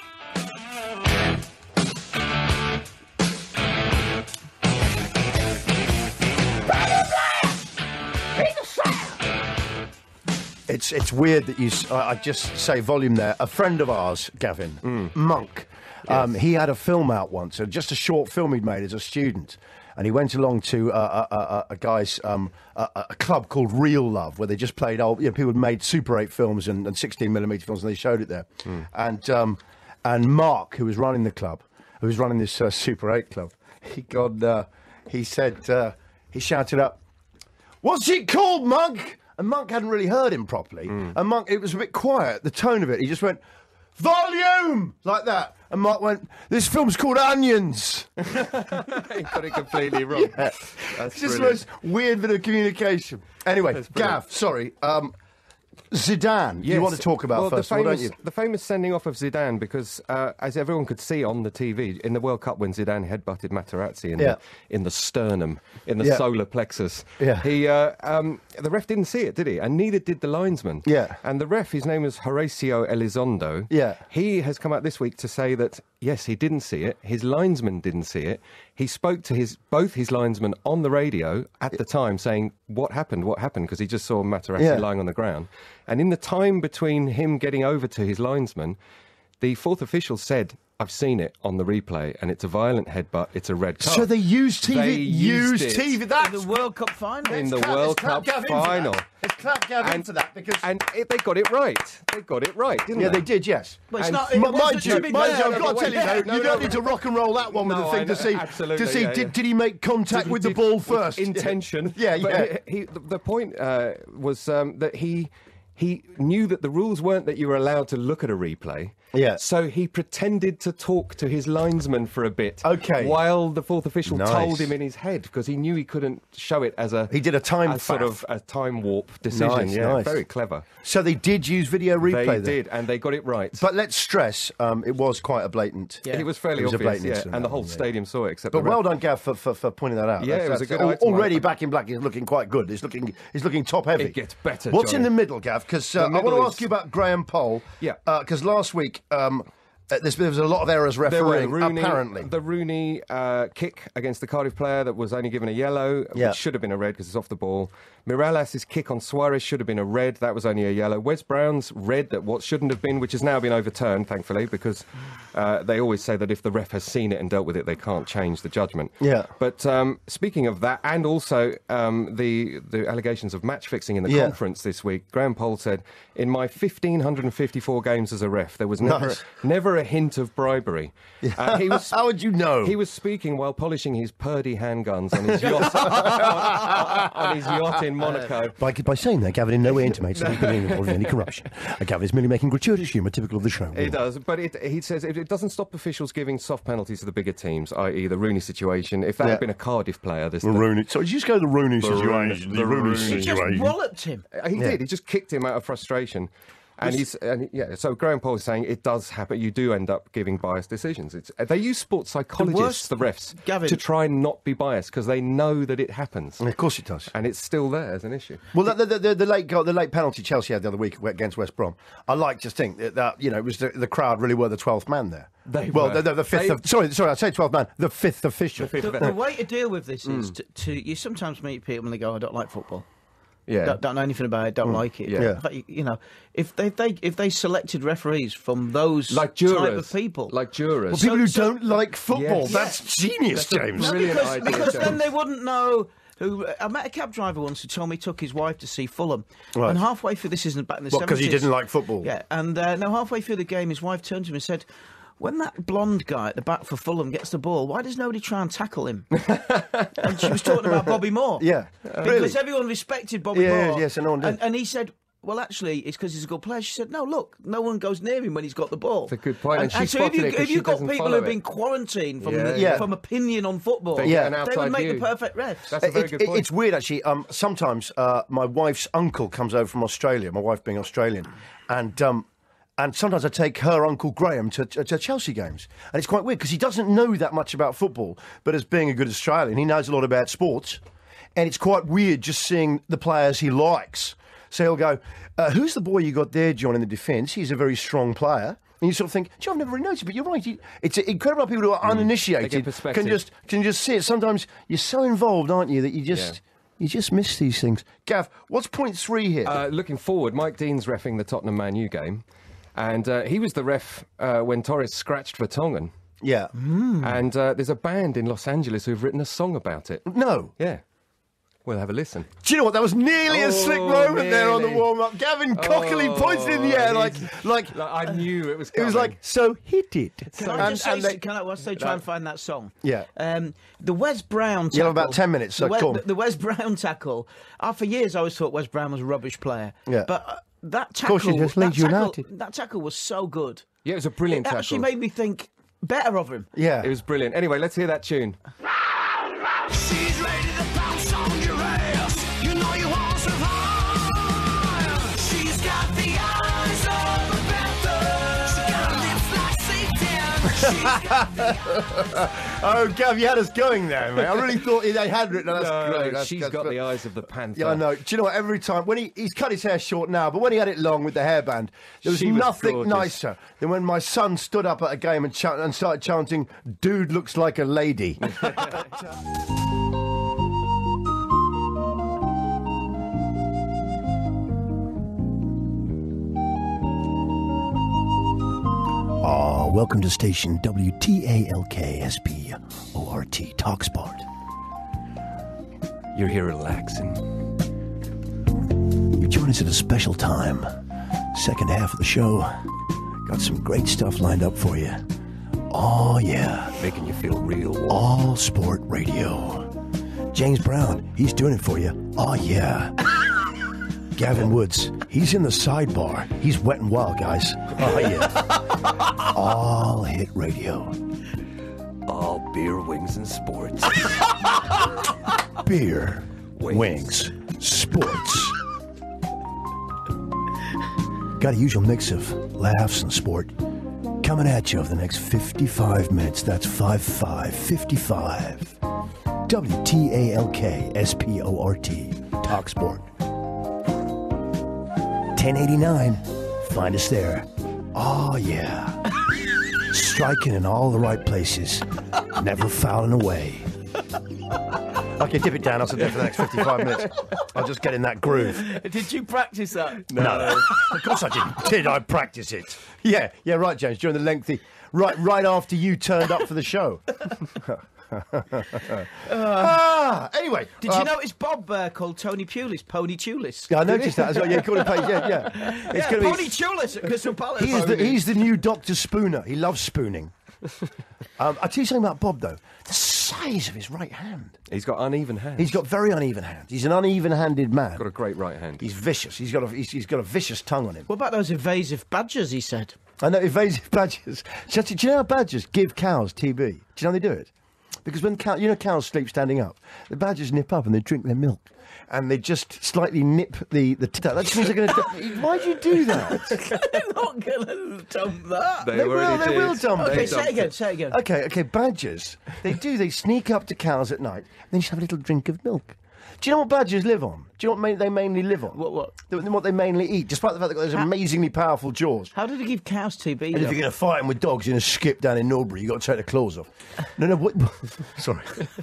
It's it's weird that you. s- I I just say volume there. A friend of ours, Gavin Monk, um, he had a film out once, uh, just a short film he'd made as a student, and he went along to uh, a, a, a guy's um, a, a club called Real Love, where they just played old. You know, people had made Super eight films and, and sixteen millimeter films, and they showed it there. And um, and Mark, who was running the club, who was running this uh, Super eight club, he got uh, he said uh, he shouted up, "What's it called, Monk?" And Monk hadn't really heard him properly. And Monk, it was a bit quiet, the tone of it. He just went, "Volume!" like that. And Mark went, "This film's called Onions." He got it completely wrong. Yeah. That's It's just the brilliant. most weird bit of communication. Anyway, brilliant. Gav, sorry. Um, Zidane, you Yes. want to talk about well, first the of all, famous, don't you? The famous sending off of Zidane, because uh, as everyone could see on the T V in the World Cup when Zidane headbutted Materazzi in, Yeah. the, in the sternum, in the Yeah. solar plexus, Yeah. he uh, um, the ref didn't see it, did he? And neither did the linesman. Yeah. And the ref, his name is Horacio Elizondo. Yeah. He has come out this week to say that yes, he didn't see it. His linesman didn't see it. He spoke to his both his linesmen on the radio at the time, saying, "What happened? What happened?" Because he just saw Materazzi Yeah. lying on the ground. And in the time between him getting over to his linesman, the fourth official said, "I've seen it on the replay, and it's a violent headbutt. It's a red card." So they used T V. They used used T V. it. That's The World Cup final. in the Let's clap- World let's clap Cup Gav in for that. final. Let's clap Gav in for that because and it, they got it right. They got it right, didn't yeah, they? they did. Yes. Well, it's And not. m- It M- wasn't mind to you, be mind fair. you, I've got to tell you Yeah, though, no, you no, don't no. need to rock and roll that one with No, the thing I to know, see absolutely, to see yeah, did, yeah. did he make contact Did- with the did- ball first? Intention. Yeah, But yeah. He, he, the, the point uh, was um, that he he knew that the rules weren't that you were allowed to look at a replay. Yeah. So he pretended to talk to his linesman for a bit. Okay. While the fourth official Nice. told him in his head, because he knew he couldn't show it as a... He did a time as sort faff. of a time warp decision. Nice, yeah, nice. very clever. So they did use video replay They then? did, and they got it right. But let's stress, um, it was quite a blatant... Yeah. It was fairly It was a obvious, blatant yeah, incident, and the whole yeah. stadium saw it, except But the well ref. done, Gav, for, for, for pointing that out. Yeah, That's- it was a that's- good al- item, Already I- Back in Black is looking quite good. It's looking, it's looking top-heavy. It gets better, What's in Johnny. the middle, Gav? Because uh, The I want middle to is- ask you about Graham Poll. Yeah. Because last week... Um, Uh, there's, there was a lot of errors There were refereeing, Rooney, apparently. the Rooney uh, kick against the Cardiff player that was only given a yellow, Yeah. which should have been a red because it's off the ball. Mirallas' kick on Suarez should have been a red, that was only a yellow. Wes Brown's red that what shouldn't have been, which has now been overturned, thankfully, because uh, they always say that if the ref has seen it and dealt with it, they can't change the judgment. Yeah. But um, speaking of that, and also um, the the allegations of match fixing in the Yeah. conference this week, Graham Poll said, in my one thousand five hundred fifty-four games as a ref, there was never, Nice. never a hint of bribery. Uh, he was How would you know? he was speaking while polishing his Purdy handguns on his yacht on, on his yacht in Monaco. By, by saying that, Gavin in no way intimates that he's been involved in any corruption. Uh, Gavin is merely making gratuitous humour typical of the show. He does, but it, he says it, it doesn't stop officials giving soft penalties to the bigger teams, that is the Rooney situation. If that Yeah. had been a Cardiff player, this The Rooney. So did you just go to the Rooney situation? the Rooney He just situation. walloped him. Uh, He Yeah. did. He just kicked him out of frustration. And he's and yeah. So Graham Poll is saying it does happen. You do end up giving biased decisions. It's, they use sports psychologists, the, worst- refs, Gavin- to try and not be biased because they know that it happens, Of course it does. and it's still there as an issue. Well, the, the, the, the late goal, the late penalty Chelsea had the other week against West Brom. I like to think that, that you know it was the, the crowd really were the twelfth man there. They well, were. the, the, the fifth. They- Of, sorry, sorry, I say twelfth man. The fifth official. fifth The, the way to deal with this is to, to you sometimes meet people and they go, "I don't like football. Yeah, Don't, don't know anything about it. Don't like it." Yeah. But, you- you know, if they, they if they selected referees from those like jurors, type of people, like jurors. Well, people who So- so- don't like football. Yes. That's genius, That's a James. No, brilliant because, idea, because then James. they wouldn't know. Who I met a cab driver once who told me he took his wife to see Fulham, Right. and halfway through this isn't back in the What, 'cause he seventies. didn't like football? Yeah, and uh, no, halfway through the game, his wife turned to him and said, "When that blonde guy at the back for Fulham gets the ball, why does nobody try and tackle him?" And she was talking about Bobby Moore. Yeah, because really? everyone respected Bobby Yeah, Moore. yes, and no one did. And, and he said, "Well, actually, it's because he's a good player." She said, "No, look, no one goes near him when he's got the ball." That's a good point, and she so if spotted you it 'cause if she you've got doesn't people follow who've been it. quarantined from Yeah, the, yeah. from opinion on football, They get an they outside would make view. the perfect refs. That's a very It- good it- point. It's weird, actually. Um, sometimes uh, my wife's uncle comes over from Australia, my wife being Australian, and um, and sometimes I take her Uncle Graham to, to, to Chelsea games. And it's quite weird because he doesn't know that much about football, but as being a good Australian, he knows a lot about sports. And it's quite weird just seeing the players he likes. So he'll go, uh, who's the boy you got there, John, in the defence? He's a very strong player. And you sort of think, gee, I've never really noticed, but you're right. He, it's incredible how people who are uninitiated They get perspective. can just can just see it. Sometimes you're so involved, aren't you, that you just you just miss these things. Gav, what's point three here? Uh, looking forward, Mike Dean's reffing the Tottenham Man U game, and uh, he was the ref uh, when Torres scratched Vertonghen. yeah. And uh, there's a band in Los Angeles who've written a song about it. No. Yeah. We'll have a listen. Do you know what? That was nearly a slick Oh, moment there on the nearly. warm-up. Gavin cockily Oh, pointed in the air like, he's- like, Like, I knew it was it was coming. like, so hit it. Can I just say, they- can I, whilst they try and find that song? Yeah. Um, the Wes Brown tackle. You have about ten minutes, so the, Wes, go on. the, the Wes Brown tackle. Uh, for years, I always thought Wes Brown was a rubbish player. Yeah. But uh, that tackle, course, he just that, Leeds tackle United. that tackle was so good. Yeah, it was a brilliant It tackle. actually made me think better of him. Yeah. It was brilliant. Anyway, let's hear that tune. She's ready to bounce on your ass. You know you want some high. She's got the eyes of a panther. She got lips like Satan. She's got Oh, Gav, you had us going there, mate. I really thought they had written. That's No, great. That's, she's that's got great. the eyes of the panther. Yeah, I know. Do you know what? Every time when he he's cut his hair short now, but when he had it long with the hairband, there was She was nothing gorgeous. nicer than when my son stood up at a game and, ch- and started chanting, "Dude looks like a lady." Ah, welcome to station W T A L K S P O R T Talksport. You're here relaxing. You join us at a special time. Second half of the show. Got some great stuff lined up for you. Oh, yeah. Making you feel real. All Sport Radio. James Brown, he's doing it for you. Oh, yeah. Gavin Woods. He's in the sidebar. He's wet and wild, guys. Oh, yeah. All hit radio. All beer, wings, and sports. Beer, Wings. wings, sports. Got a usual mix of laughs and sport coming at you over the next fifty-five minutes. That's five five fifty-five. W T A L K S P O R T. Talk Sport. ten eighty-nine. Find us there. Oh, yeah. Striking in all the right places. Never fouling away. Okay, dip it down. I'll sit there for the next fifty-five minutes. I'll just get in that groove. Did you practice that? No. Of course I didn't. Did I practice it? Yeah, yeah, right, James. During the lengthy... Right, right after you turned up for the show. ah, anyway. Did uh, you notice Bob uh, called Tony Pulis Pony Tulis? Yeah, I noticed that as well. Yeah, call him Page. Yeah, yeah. It's Yeah, gonna Pony be, Tulis at Crystal Palace. he's, the, he's the new Doctor Spooner. He loves spooning. um, I'll tell you something about Bob, though. The size of his right hand. He's got uneven hands. He's got very uneven hands. He's an uneven-handed man. got a great right hand. He's vicious. He's got a he's, he's got a vicious tongue on him. What about those evasive badgers, he said? I know evasive badgers. Do you know how badgers give cows T B? Do you know how they do it? Because when cow, you know cows sleep standing up, the badgers nip up and they drink their milk, and they just slightly nip the the. T- that just means they're going to. Why do you do that? They're not going to dump that. They, They will. already They did. will dump Okay, it. say it again, say it again. Okay, okay. Badgers. They do. They sneak up to cows at night, and then just have a little drink of milk. Do you know what badgers live on? Do you know what ma- they mainly live on? What, what? The- What they mainly eat, despite the fact they've got those amazingly powerful jaws. How did he give cows T B? And if though? you're going to fight them with dogs in a skip down in Norbury, you've got to take the claws off. No, no, what? Sorry.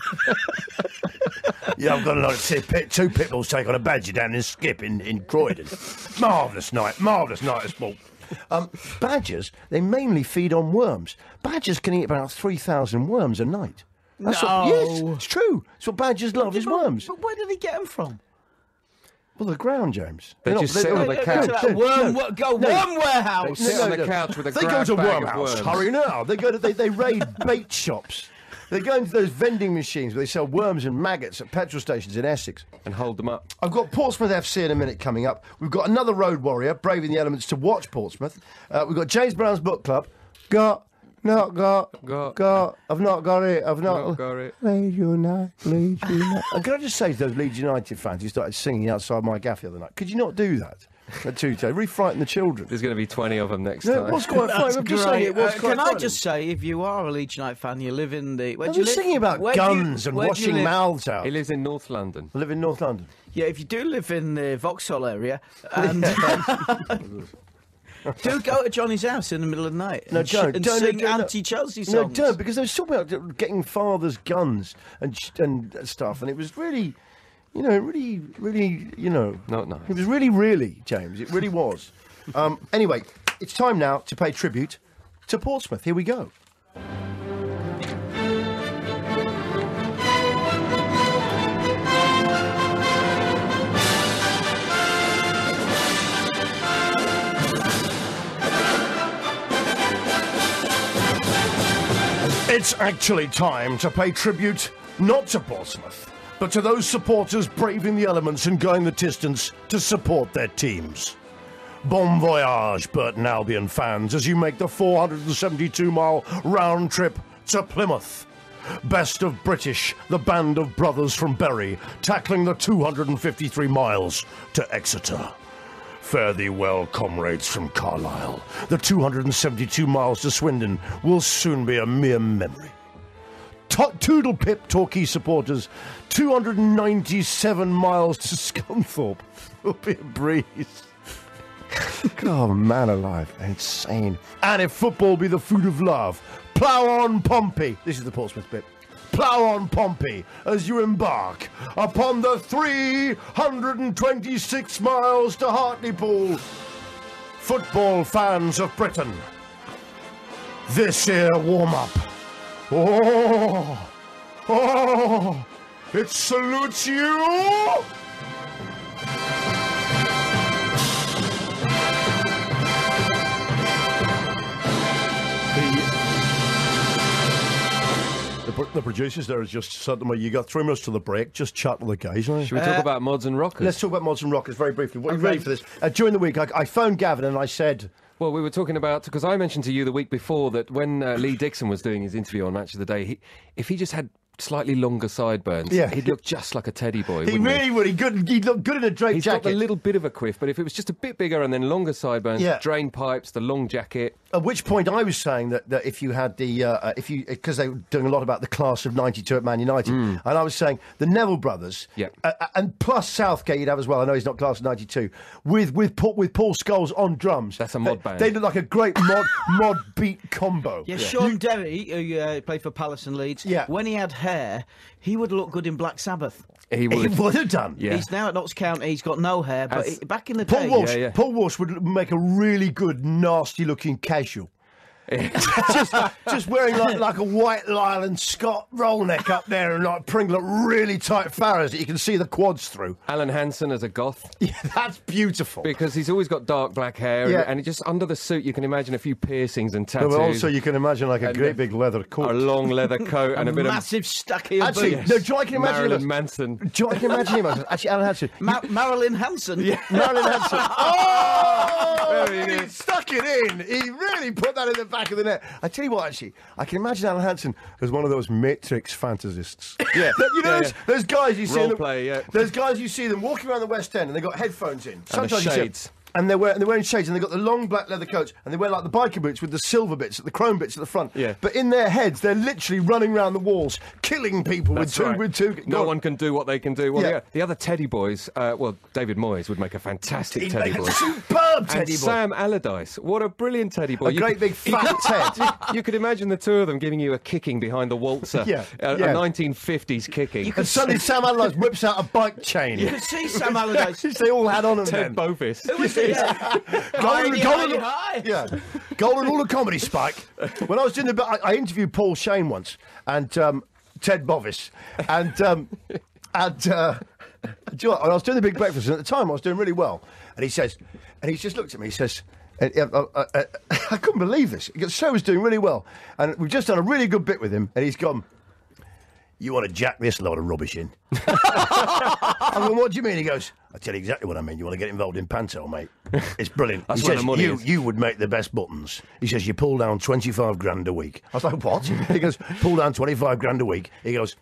Yeah, I've got a lot of two pit, two pit bulls take on a badger down in a skip in, in Croydon. Marvellous night, marvellous night of sport. Um, badgers, they mainly feed on worms. Badgers can eat about three thousand worms a night. That's what, No. yes, it's true. It's what badgers love is worms. But where did he get them from? Well, the ground, James. They They're just not- sit they're on not- the Go couch. to that No, worm, no, wo- go no. worm warehouse. They sit on the couch with a They go grab to bag of Wormhouse. worms. Hurry now. They go to they, they raid bait shops. They go into those vending machines where they sell worms and maggots at petrol stations in Essex. And hold them up. I've got Portsmouth F C in a minute coming up. We've got another road warrior braving the elements to watch Portsmouth. Uh, we've got James Brown's book club. Got, not got, Got. got. I've not got it. I've not, Not got it. Leeds United, Leeds United. And can I just say to those Leeds United fans who started singing outside my gaff the other night, could you not do that at Tuesday? Really frighten the children. There's going to be twenty of them next No, time. it was quite frightening. I'm just saying it was Uh, quite can I frightening. just say, if you are a Leeds United fan, you live in the. Where I do you was live? singing about Where do you- guns and where do you washing live? mouths out. He lives in North London. I live in North London. Yeah, if you do live in the Vauxhall area, and do go to Johnny's house in the middle of the night No, and, sh- don't. and don't, sing don't, no. anti-Chelsea No, songs. don't, because they were talking about getting fathers' guns and sh- and stuff, and it was really, you know, really, really, you know, Not nice. It was really, really, James. It really was. um, anyway, it's time now to pay tribute to Portsmouth. Here we go. It's actually time to pay tribute not to Portsmouth, but to those supporters braving the elements and going the distance to support their teams. Bon voyage, Burton Albion fans, as you make the four hundred seventy-two mile round trip to Plymouth. Best of British, the band of brothers from Bury, tackling the two hundred fifty-three miles to Exeter. Fare thee well, comrades from Carlisle. The two hundred seventy-two miles to Swindon will soon be a mere memory. To- Toodle Pip Torquay supporters, two hundred ninety-seven miles to Scunthorpe will be a breeze. Oh, man alive, insane. And if football be the food of love, plough on Pompey. This is the Portsmouth bit. Plough on Pompey as you embark upon the three hundred twenty-six miles to Hartlepool. Football fans of Britain, this here warm-up. Oh, oh, it salutes you. The the producers there has just said to me, you got three minutes to the break, just chat with occasionally. Should we talk about mods and rockers? Let's talk about mods and rockers very briefly. What are you Okay. ready for this? Uh, during the week, I, I phoned Gavin and I said... Well, we were talking about, because I mentioned to you the week before that when uh, Lee Dixon was doing his interview on Match of the Day, he, if he just had slightly longer sideburns, Yeah. he'd look just like a teddy boy. He wouldn't really would. He good. He'd look good in a draped He's jacket. got a little bit of a quiff, but if it was just a bit bigger and then longer sideburns, Yeah. drain pipes, the long jacket. At which point I was saying that, that if you had the, uh, uh, if you, because they were doing a lot about the class of ninety-two at Man United, and I was saying the Neville brothers, Yeah. uh, uh, and plus Southgate you'd have as well, I know he's not class of ninety-two, with with Paul, with Paul Scholes on drums. That's a mod they, band. They look like a great mod, mod beat combo. Yeah, Sean Derry, who uh, played for Palace and Leeds, Yeah. when he had hair, he would look good in Black Sabbath. He He would. would have done. Yeah. He's now at Notts County, he's got no hair, but As- he- back in the Paul day... Walsh, Yeah, yeah. Paul Walsh would make a really good, nasty-looking casual. just, just wearing like, like a white Leyland Scott roll neck up there and like Pringle really tight farrows that you can see the quads through. Alan Hansen as a goth. Yeah, that's beautiful. Because he's always got dark black hair, Yeah. and, and it just under the suit you can imagine a few piercings and tattoos. But also, you can imagine like a And great a- big leather a coat. long leather coat and a bit massive stacky of Actually, boots. no, do you know what I can of imagine him Marilyn as? Manson. Do you know what I can imagine him as? Actually, Alan Hansen. Ma- Marilyn Hanson. Yeah. Marilyn Hansen. Oh! Very He good. stuck it in. He really put that in the back of the net. I tell you what, actually, I can imagine Alan Hansen as one of those Matrix fantasists. Yeah. You know, Yeah, those, yeah. those guys you see. Role them, play, yeah. Those guys you see them walking around the West End and they've got headphones in. Sometimes you see 'em, shades. and they're wearing, they're wearing shades and they've got the long black leather coats and they wear like the biker boots with the silver bits, the chrome bits at the front. Yeah. But in their heads, they're literally running around the walls, killing people That's with two, right. with two. No God. one can do what they can do. Well, Yeah. yeah. the other Teddy Boys, uh, well, David Moyes would make a fantastic He'd Teddy make a Boy. superb And Teddy boy. Sam Allardyce, what a brilliant Teddy Boy. A You great could- big fat Ted. You, you could imagine the two of them giving you a kicking behind the waltzer. Yeah, A, yeah. a nineteen fifties kicking. And suddenly Sam Allardyce whips out a bike chain. You could see Sam Allardyce. Which they all had on them Ted then. Bovis. Who was it? Yeah. Golden, Hidey, golden, hidey, hi. yeah, golden rule of comedy, Spike. When I was doing the, I, I interviewed Paul Shane once and um, Ted Bovis, and um, and uh, do you know what? I was doing the big breakfast, and at the time I was doing really well. And he says, and he just looked at me. He says, uh, uh, uh, uh, I couldn't believe this. The show was doing really well, and we've just done a really good bit with him, and he's gone. You want to jack this load of rubbish in? I go, what do you mean? He goes, I tell you exactly what I mean. You want to get involved in Panto, mate? It's brilliant. That's he where says, the money you, is. you would make the best buttons. He says, you pull down twenty-five grand a week. I was like, what? He goes, pull down twenty-five grand a week. He goes,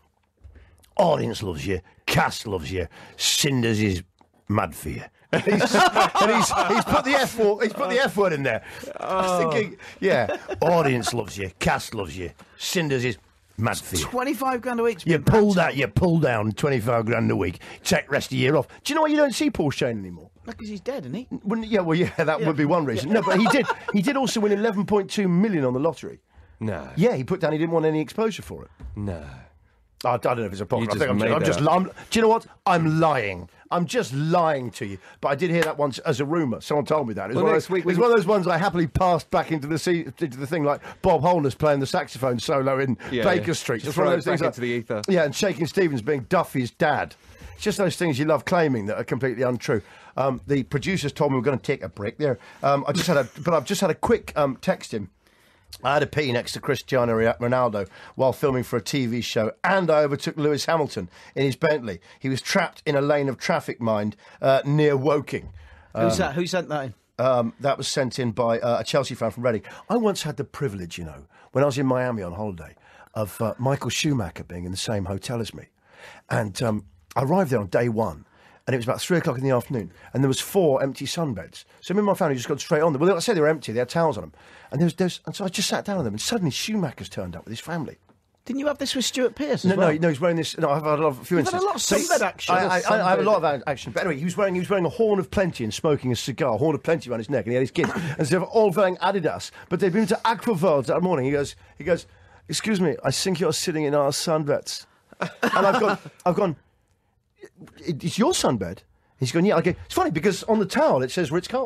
audience loves you, cast loves you, Cinders is mad for you. And he's, and he's, he's put the F word. He's put the F word in there. I was thinking, yeah, audience loves you, cast loves you, Cinders is mad for you. twenty-five grand a week. You pull that, you pull down twenty-five grand a week. Take the rest of the year off. Do you know why you don't see Paul Shane anymore? Because he's dead, isn't he? Wouldn't, yeah, well, yeah, that would be one reason. No, but he did. He did also win eleven point two million on the lottery. No. Yeah, he put down he didn't want any exposure for it. No. I, I don't know if it's a pocket. You I think just I'm, made I'm just. that. I'm, do you know what? I'm lying. I'm just lying to you. But I did hear that once as a rumour. Someone told me that. It was, Well, one, of next those, week it was we- one of those ones I happily passed back into the sea, into the thing, like Bob Holness playing the saxophone solo in Yeah, Baker yeah. Street. Just It's one of throw those it back things into the ether. Yeah, and Shaking Stevens being Duffy's dad. It's just those things you love claiming that are completely untrue. Um, the producers told me we we're going to take a break there. Um, I just had a, but I've just had a quick um, text him. I had a pee next to Cristiano Ronaldo while filming for a T V show, and I overtook Lewis Hamilton in his Bentley. He was trapped in a lane of traffic, mind, uh, near Woking. Who's that? Who sent that in? Um, that was sent in by uh, a Chelsea fan from Reading. I once had the privilege, you know, when I was in Miami on holiday, of uh, Michael Schumacher being in the same hotel as me. And um, I arrived there on day one, and it was about three o'clock in the afternoon, and there was four empty sunbeds. So me and my family just got straight on them. Well, I say they were empty, they had towels on them. And, there was, there was, and so I just sat down on them, and suddenly Schumacher's turned up with his family. Didn't you have this with Stuart Pearce as No, well? no, no, he's wearing this. No, I've had a lot of a few You've had a instances. lot of sunbed action. I, I, I, I have a lot of action. But anyway, he was wearing he was wearing a horn of plenty and smoking a cigar, horn of plenty around his neck, and he had his kids. And so they're all wearing Adidas, but they've been to Aquaworld that morning. He goes, he goes, excuse me, I think you're sitting in our sunbeds. And I've gone, I've gone, "It- it's your sunbed? He's gone, yeah. I go, it's funny because on the towel it says Ritz-Carlton.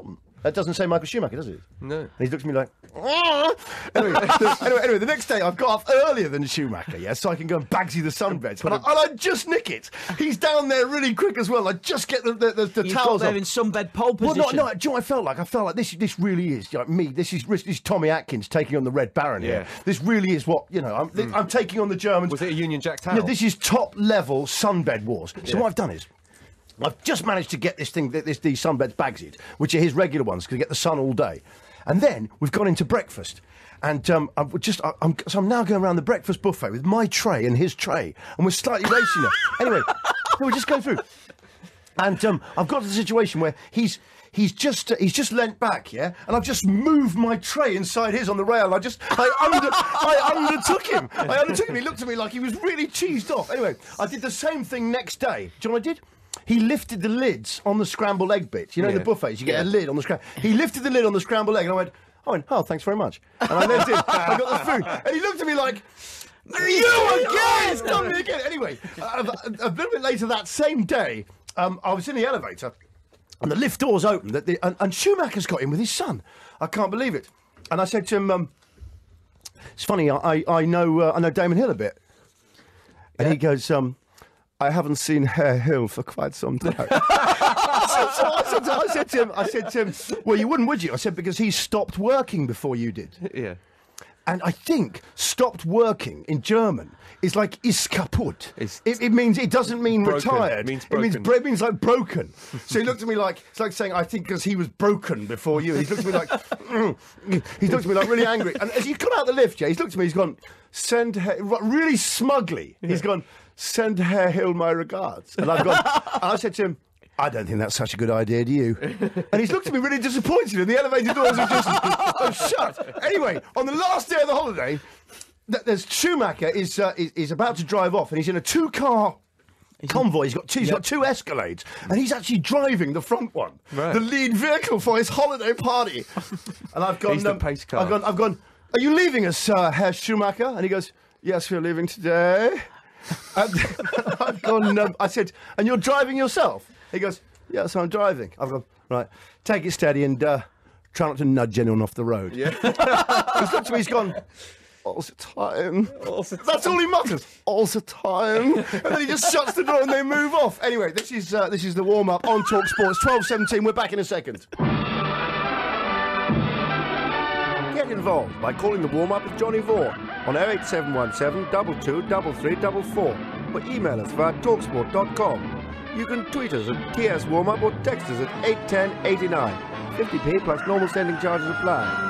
That doesn't say Michael Schumacher, does it? No. And he looks at me like, "Ah." anyway, the, anyway, anyway, the next day I've got off earlier than Schumacher, yeah, so I can go and bagsy the sunbeds. And I, and I just nick it. He's down there really quick as well. I just get the, the, the, the You've towels got there off. in sunbed pole Well, position. no, no. Do you know what I felt like? I felt like this. This really is like me. This is this is Tommy Atkins taking on the Red Baron here. Yeah. This really is what you know. I'm, Mm. I'm taking on the Germans. Was it a Union Jack towel? Yeah, this is top level sunbed wars. So Yeah. what I've done is, I've just managed to get this thing, this these sunbeds bagsed, which are his regular ones, because get the sun all day, and then we've gone into breakfast. And um, I'm just, I, I'm, so I'm now going around the breakfast buffet with my tray and his tray, and we're slightly racing it. Anyway, we're just going through. And um, I've got to the situation where he's he's just uh, he's just leant back, yeah, and I've just moved my tray inside his on the rail. I just I under I undertook him. I undertook him. He looked at me like he was really cheesed off. Anyway, I did the same thing next day. Do you know what I did? He lifted the lids on the scrambled egg bits. You know Yeah. the buffets, you get Yeah. a lid on the scrambled. He lifted the lid on the scrambled egg, and I went, I went, oh, thanks very much. And I then did. I got the food, and he looked at me like. You again! It's done me again. Anyway, a, a, a little bit later that same day, um, I was in the elevator, and the lift doors opened, that the, and, and Schumacher's got in with his son. I can't believe it. And I said to him, um, "It's funny. I I, I know uh, I know Damon Hill a bit." And he goes, um, "I haven't seen Herr Hill for quite some time." so, so I, said to, I said to him, "I said to him, well, you wouldn't, would you?" I said, "Because he stopped working before you did." Yeah. And I think stopped working in German is like is kaputt. It's It, it means it doesn't mean broken. retired. It means It means, broken. bro- it means like broken. So he looked at me like it's like saying I think because he was broken before you. He looked at me like mm. He looked at me like really angry. And as he's come out the lift, yeah, he's looked at me. He's gone send Herr, really smugly. He's gone send Herr Hill my regards. And I've gone. And I said to him, I don't think that's such a good idea, do you? And he's looked at me really disappointed, and the elevator doors have just oh, shut. Anyway, on the last day of the holiday, th- there's Schumacher is, uh, is is about to drive off, and he's in a two-car convoy. He's got two. He's got two Escalades, and he's actually driving the front one, Right. the lead vehicle for his holiday party. And I've gone. um, He's the pace car. I've gone. I've gone. Are you leaving us, uh, Herr Schumacher? And he goes, "Yes, we're leaving today." And I've gone. Um, I said, "And you're driving yourself?" He goes, "Yes, I'm driving." I've gone, "Right, take it steady and uh, try not to nudge anyone off the road." Yeah. He's looked at me, he's gone, "All the time." That's all he mutters. "All the time." And then he just shuts the door and they move off. Anyway, this is uh, this is the warm-up on Talk Sports. twelve seventeen, we're back in a second. Get involved by calling the warm-up with Johnny Vaughan on oh eight seven one seven, two two three three four four or email us via talksport dot com. You can tweet us at T S Warmup or text us at eight one oh eight nine. fifty p plus normal sending charges apply.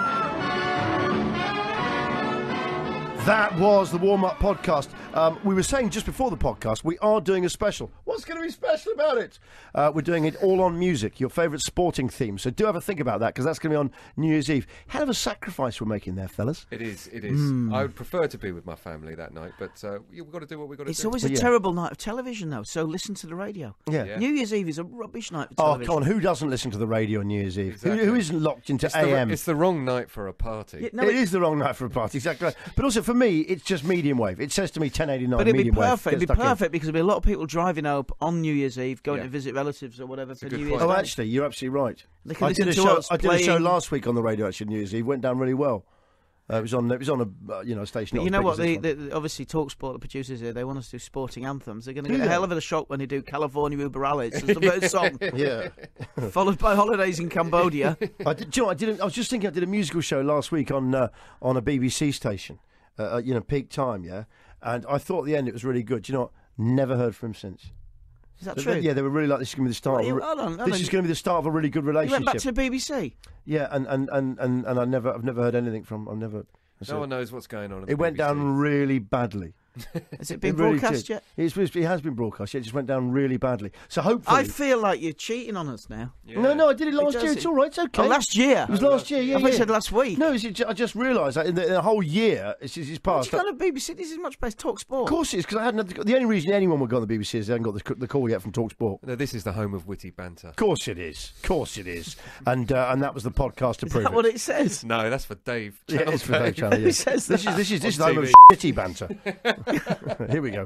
That was the warm-up podcast. Um, we were saying just before the podcast, we are doing a special. What's going to be special about it? Uh, we're doing it all on music, your favourite sporting theme. So do have a think about that, because that's going to be on New Year's Eve. Hell of a sacrifice we're making there, fellas. It is, it is. Hmm. I would prefer to be with my family that night, but uh, we've got to do what we've got to It's do. always Well, a yeah. terrible night of television, though, so listen to the radio. Yeah. Yeah. New Year's Eve is a rubbish night for Oh, television. come on, who doesn't listen to the radio on New Year's Eve? Who, Exactly. who isn't locked into it's, A M? the, it's the wrong night for a party. Yeah, no, it it- is the wrong night for a party, exactly right. But also, for me, it's just medium wave. It says to me ten eighty-nine But it'd be medium wave. perfect. Get It'd be stuck in. perfect because there'd be a lot of people driving up on New Year's Eve, going Yeah. to visit relatives or whatever for a good New point. Year's Oh, Day. actually, you're absolutely right. They can I did listen a to show. us I did a show playing- last week on the radio. Actually, New Year's Eve. It went down really well. Uh, it was on. It was on a uh, you know station. But not you as know big what? as The, this the, the- obviously, Talksport, the producers here, they want us to do sporting anthems. They're going to Do get a they? hell of a shock when they do California Uber Alles as the first song, one. Yeah. followed by Holidays in Cambodia. I did. Do you know, I did. A, I was just thinking. I did a musical show last week on uh, on a B B C station. Uh, you know, peak time. Yeah, and I thought at the end it was really good. Do you know what? Never heard from him since. Is that They- true? Yeah, they were really like this is going to be the start. Well, of a you- re- hold on, hold this on. is going to be the start of a really good You went relationship. back to the B B C. Yeah, and and, and, and and I never, I've never heard anything from. I've never. No one knows what's going on. At It the went B B C. down really badly. Has it been It really broadcast did. yet? It's, it has been broadcast. Yeah, it just went down really badly. So hopefully. I feel like you're cheating on us now. Yeah. No, no, I did it last does year. it. It's all right. It's okay. Oh, last year. It was last year. Yeah, I thought you yeah. said last week. No, it's, I just realised that in the, in the whole year, it's, it's What's past. going to B B C? This is much better. Talk Sport. Of course it is, because I hadn't. The only reason anyone would go on the B B C is they hadn't got the, the call yet from TalkSport. No, this is the home of witty banter. Of course it is. Of course it is. And uh, and that was the podcast to Is prove that it. what it says? No, that's for Dave. Yeah, Channel it's for Dave Channel, yeah. Who says This is that? this is this is the On home of T V. shitty banter. Here we go.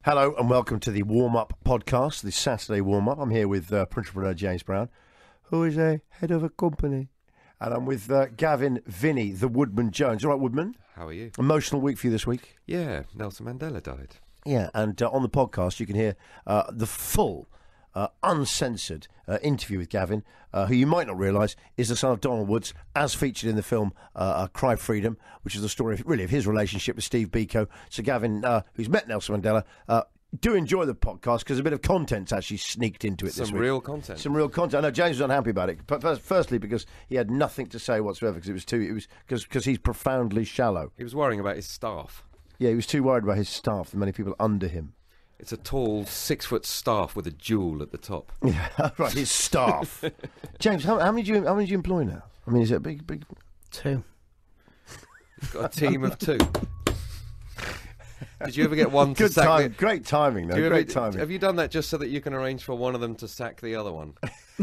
Hello and welcome to the warm-up podcast, the Saturday warm-up. I'm here with uh, Principal James Brown, who is a head of a company. And I'm with uh, Gavin, Vinny, the Woodman Jones. All right, Woodman? How are you? Emotional week for you this week? Yeah, Nelson Mandela died. Yeah, and uh, on the podcast you can hear uh, the full, uh, uncensored uh, interview with Gavin, uh, who you might not realise is the son of Donald Woods, as featured in the film uh, uh, Cry Freedom, which is the story of, really of his relationship with Steve Biko. So Gavin, uh, who's met Nelson Mandela, uh, do enjoy the podcast because a bit of content's actually sneaked into it this Some week. real content. Some real content. I know James was unhappy about it. But first, firstly, because he had nothing to say whatsoever, because it was too. It was because because he's profoundly shallow. He was worrying about his staff. Yeah, he was too worried about his staff, the many people under him. It's a tall, six-foot staff with a jewel at the top. Yeah, right. His staff. James, how, how many do you how many do you employ now? I mean, is it a big big? Two. He's got a team of two. Did you ever get one to Good sack time, the... great timing, though. Do you Great ever- timing. Have you done that just so that you can arrange for one of them to sack the other one?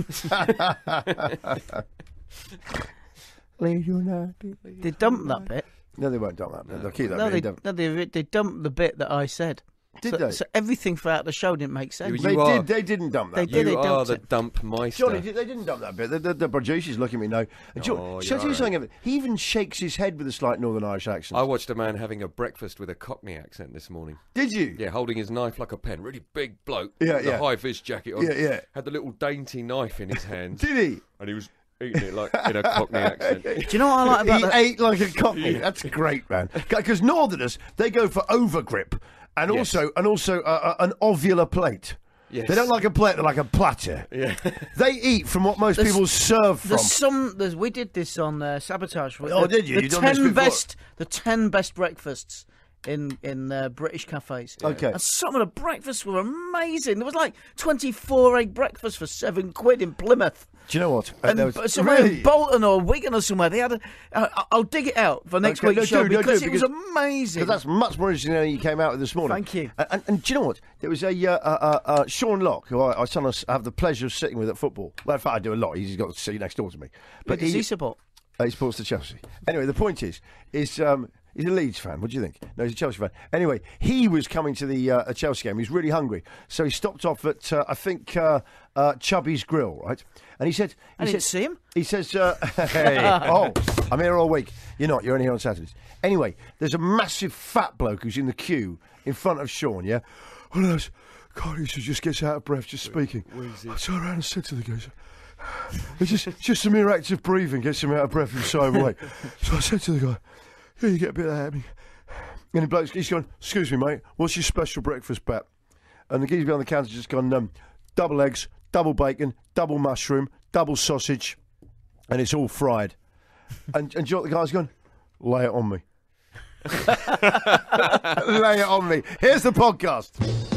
They dumped that bit. No, they won't dump that. They'll keep that. No, bit. they, no they, they dumped the bit that I said. Did so, they? So everything throughout the show didn't make sense. You- They are- did. They didn't dump that. They bit. did. You they are dumped the it. dump meister. Johnny, they didn't dump that bit. The, the, the producer's looking at me now. And John, Oh, shall I tell you're you something? He even shakes his head with a slight Northern Irish accent. I watched a man having a breakfast with a Cockney accent this morning. Did you? Yeah, holding his knife like a pen. Really big bloke. Yeah, with yeah. a high-vis jacket on. Yeah, yeah. Had the little dainty knife in his hand. Did he? And he was eating it like in a Cockney accent. Do you know what I like about he that? ate like a cockney. That's great, man. Because Northerners, they go for overgrip and Yes. also and also uh, uh, an ovular plate. Yes. They don't like a plate; they like a platter. Yeah. They eat from what most There's- people serve from. There's some. There's, we did this on uh, Sabotage. Oh, the, did you? The You've done ten this before? best. The ten best breakfasts in in uh, British cafes. Okay. And some of the breakfasts were amazing. There was like twenty-four egg breakfast for seven quid in Plymouth. Do you know what? Uh, And there was- b- somewhere really? in Bolton or Wigan or somewhere, they had. A, uh, I'll dig it out for next Okay, week's no, show do, no, because do, it was because- amazing. Because that's much more interesting than you came out with this morning. Thank you. And, and, and do you know what? There was a uh, uh, uh, uh, Sean Locke, who I, I sometimes have the pleasure of sitting with at football. Well, in fact, I do a lot. He's got the seat next door to me. But does he support? Uh, he supports the Chelsea. Anyway, the point is, is um, he's a Leeds fan. What do you think? No, he's a Chelsea fan. Anyway, he was coming to the uh, a Chelsea game. He was really hungry, so he stopped off at uh, I think uh, uh, Chubby's Grill, right? And he said, he I said, didn't see him. He says, uh, hey, oh, I'm here all week. You're not. You're only here on Saturdays. Anyway, there's a massive fat bloke who's in the queue in front of Sean. Yeah. Oh no, God, he just gets out of breath just speaking. I turned around and said to the geezer, it's just, just a mere act of breathing gets him out of breath and so overweight. So I said to the guy, yeah, you get a bit of that at me. And the bloke's he's gone, excuse me, mate, what's your special breakfast, Pat? And the geezer behind the counter just gone, um, double eggs, double bacon, double mushroom, double sausage, and it's all fried. and, and do you know what the guy's gone? Lay it on me. Lay it on me. Here's the podcast.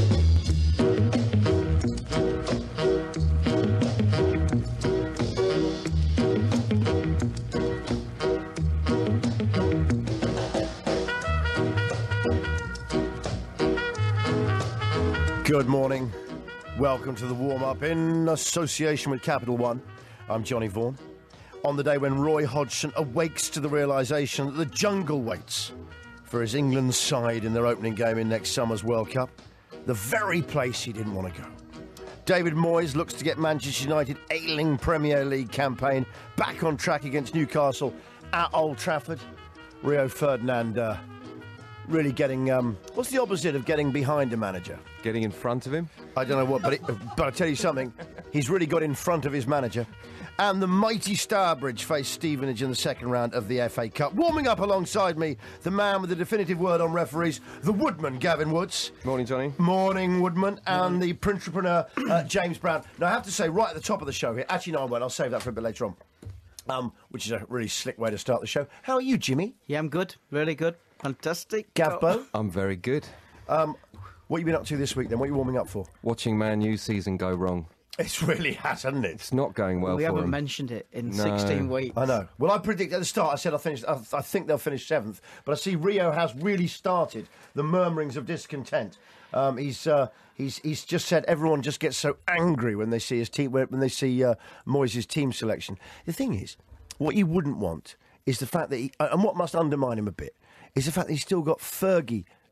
Good morning. Welcome to the warm-up in association with Capital One. I'm Johnny Vaughan. On the day when Roy Hodgson awakes to the realisation that the jungle waits for his England side in their opening game in next summer's World Cup, the very place he didn't want to go. David Moyes looks to get Manchester United ailing Premier League campaign back on track against Newcastle at Old Trafford. Rio Ferdinand uh, really getting... Um, what's the opposite of getting behind a manager? Getting in front of him. I don't know what, but, it, but I tell you something, he's really got in front of his manager. And the mighty Stourbridge face Stevenage in the second round of the F A Cup. Warming up alongside me, the man with the definitive word on referees, the Woodman, Gavin Woods. Morning, Johnny. Morning, Woodman. And the Principreneur, uh, James Brown. Now, I have to say, right at the top of the show here, actually, no, I won't. I'll save that for a bit later on, um, which is a really slick way to start the show. How are you, Jimmy? Yeah, I'm good. Really good. Fantastic. Gavbo? I'm very good. Um, what have you been up to this week, then? What are you warming up for? Watching Man U season go wrong. It's really has, hasn't it? It's not going well we for haven't him. mentioned it in No. sixteen weeks. I know. Well, I predict at the start, I said I finished. I, I think they'll finish seventh, but I see Rio has really started the murmurings of discontent. Um, he's uh, he's he's just said everyone just gets so angry when they see his team when they see uh, Moyes' team selection. The thing is, what you wouldn't want is the fact that he, and what must undermine him a bit is the fact that he's still got Fergie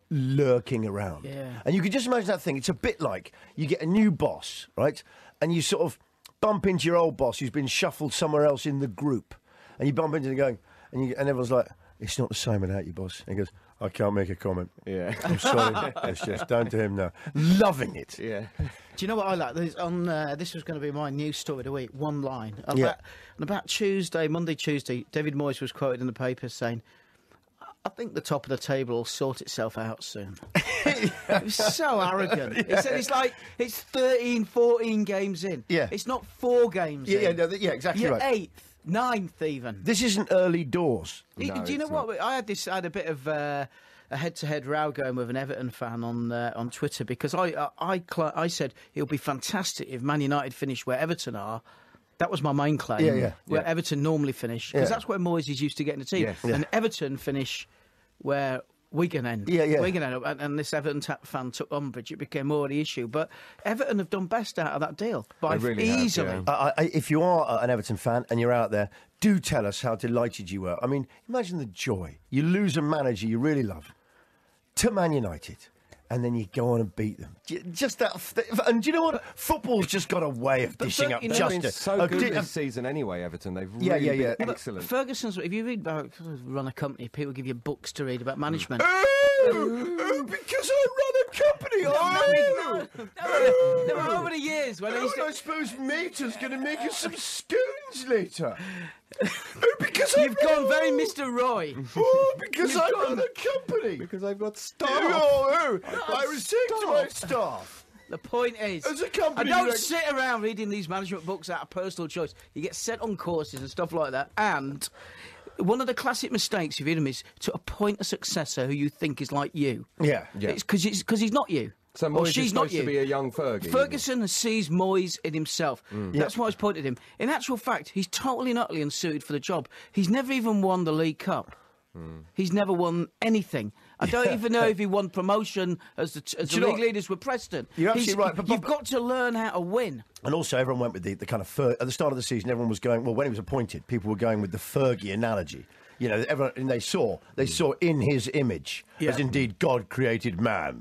lurking around. Yeah. And you can just imagine that thing. It's a bit like you get a new boss, right? And you sort of bump into your old boss who's been shuffled somewhere else in the group. And you bump into him going, and, you, and everyone's like, it's not the same without you, boss. And he goes, I can't make a comment. Yeah. I'm sorry. It's just down to him now. Loving it. Yeah. Do you know what I like? There's on uh, this was going to be my news story of the week. One line. About, Yeah. And about Tuesday, Monday, Tuesday, David Moyes was quoted in the paper saying, "I think the top of the table will sort itself out soon." It was so arrogant. He said it's like it's thirteen, fourteen games in. Yeah. It's not four games Yeah, in. yeah, no, th- yeah, exactly You're right. eighth, ninth, even. This isn't early doors. Y- No, Do you know it's what? I had this. I had a bit of uh, a head-to-head row going with an Everton fan on uh, on Twitter because I I I, cl- I said it would be fantastic if Man United finish where Everton are. That was my main claim. Yeah, yeah, Where yeah. Everton normally finish because Yeah. that's where Moyes is used to getting the team, Yes. and Everton finish where Wigan end. Yeah, yeah. Wigan end up, and, and this Everton ta- fan took umbrage. It became more of the issue, but Everton have done best out of that deal by They really have, easily. yeah. I, I, if you are uh, an Everton fan and you're out there, do tell us how delighted you were. I mean, imagine the joy. You lose a manager you really love to Man United, and then you go on and beat them. J- Just that. And do you know what? Football's just got a way of dishing but, up you know, They've been justice. so Oh, good di- this season anyway, Everton. They've Yeah, really yeah, been yeah. But excellent. Ferguson's. If you read about run a company, people give you books to read about management. Oh, oh, because I run a company. Oh, No, there were over the years when I oh, used and I to, suppose Meter's going to make us some scones later. Oh, because you've I gone very Mister Roy. Oh, because You've I gone- run a company. Because I've got staff. Oh, oh, I was saying to my staff. The point is, As a company I don't direct- sit around reading these management books out of personal choice. You get sent on courses and stuff like that. And one of the classic mistakes you've him is to appoint a successor who you think is like you. Yeah, Yeah. It's because it's because he's not you. So Or Moyes she's is not supposed you. to be a young Fergie. Ferguson sees Moyes in himself. That's why he's pointed him. In actual fact, he's totally and utterly unsuited for the job. He's never even won the League Cup. He's never won anything. I don't even know if he won promotion as the, as the you know league what? leaders with Preston. You're He's- absolutely right, but- You've but- got to learn how to win. And also, everyone went with the, the kind of Fer- at the start of the season. Everyone was going well when he was appointed. People were going with the Fergie analogy. You know, everyone and they saw they saw in his image Yeah. as indeed God created man.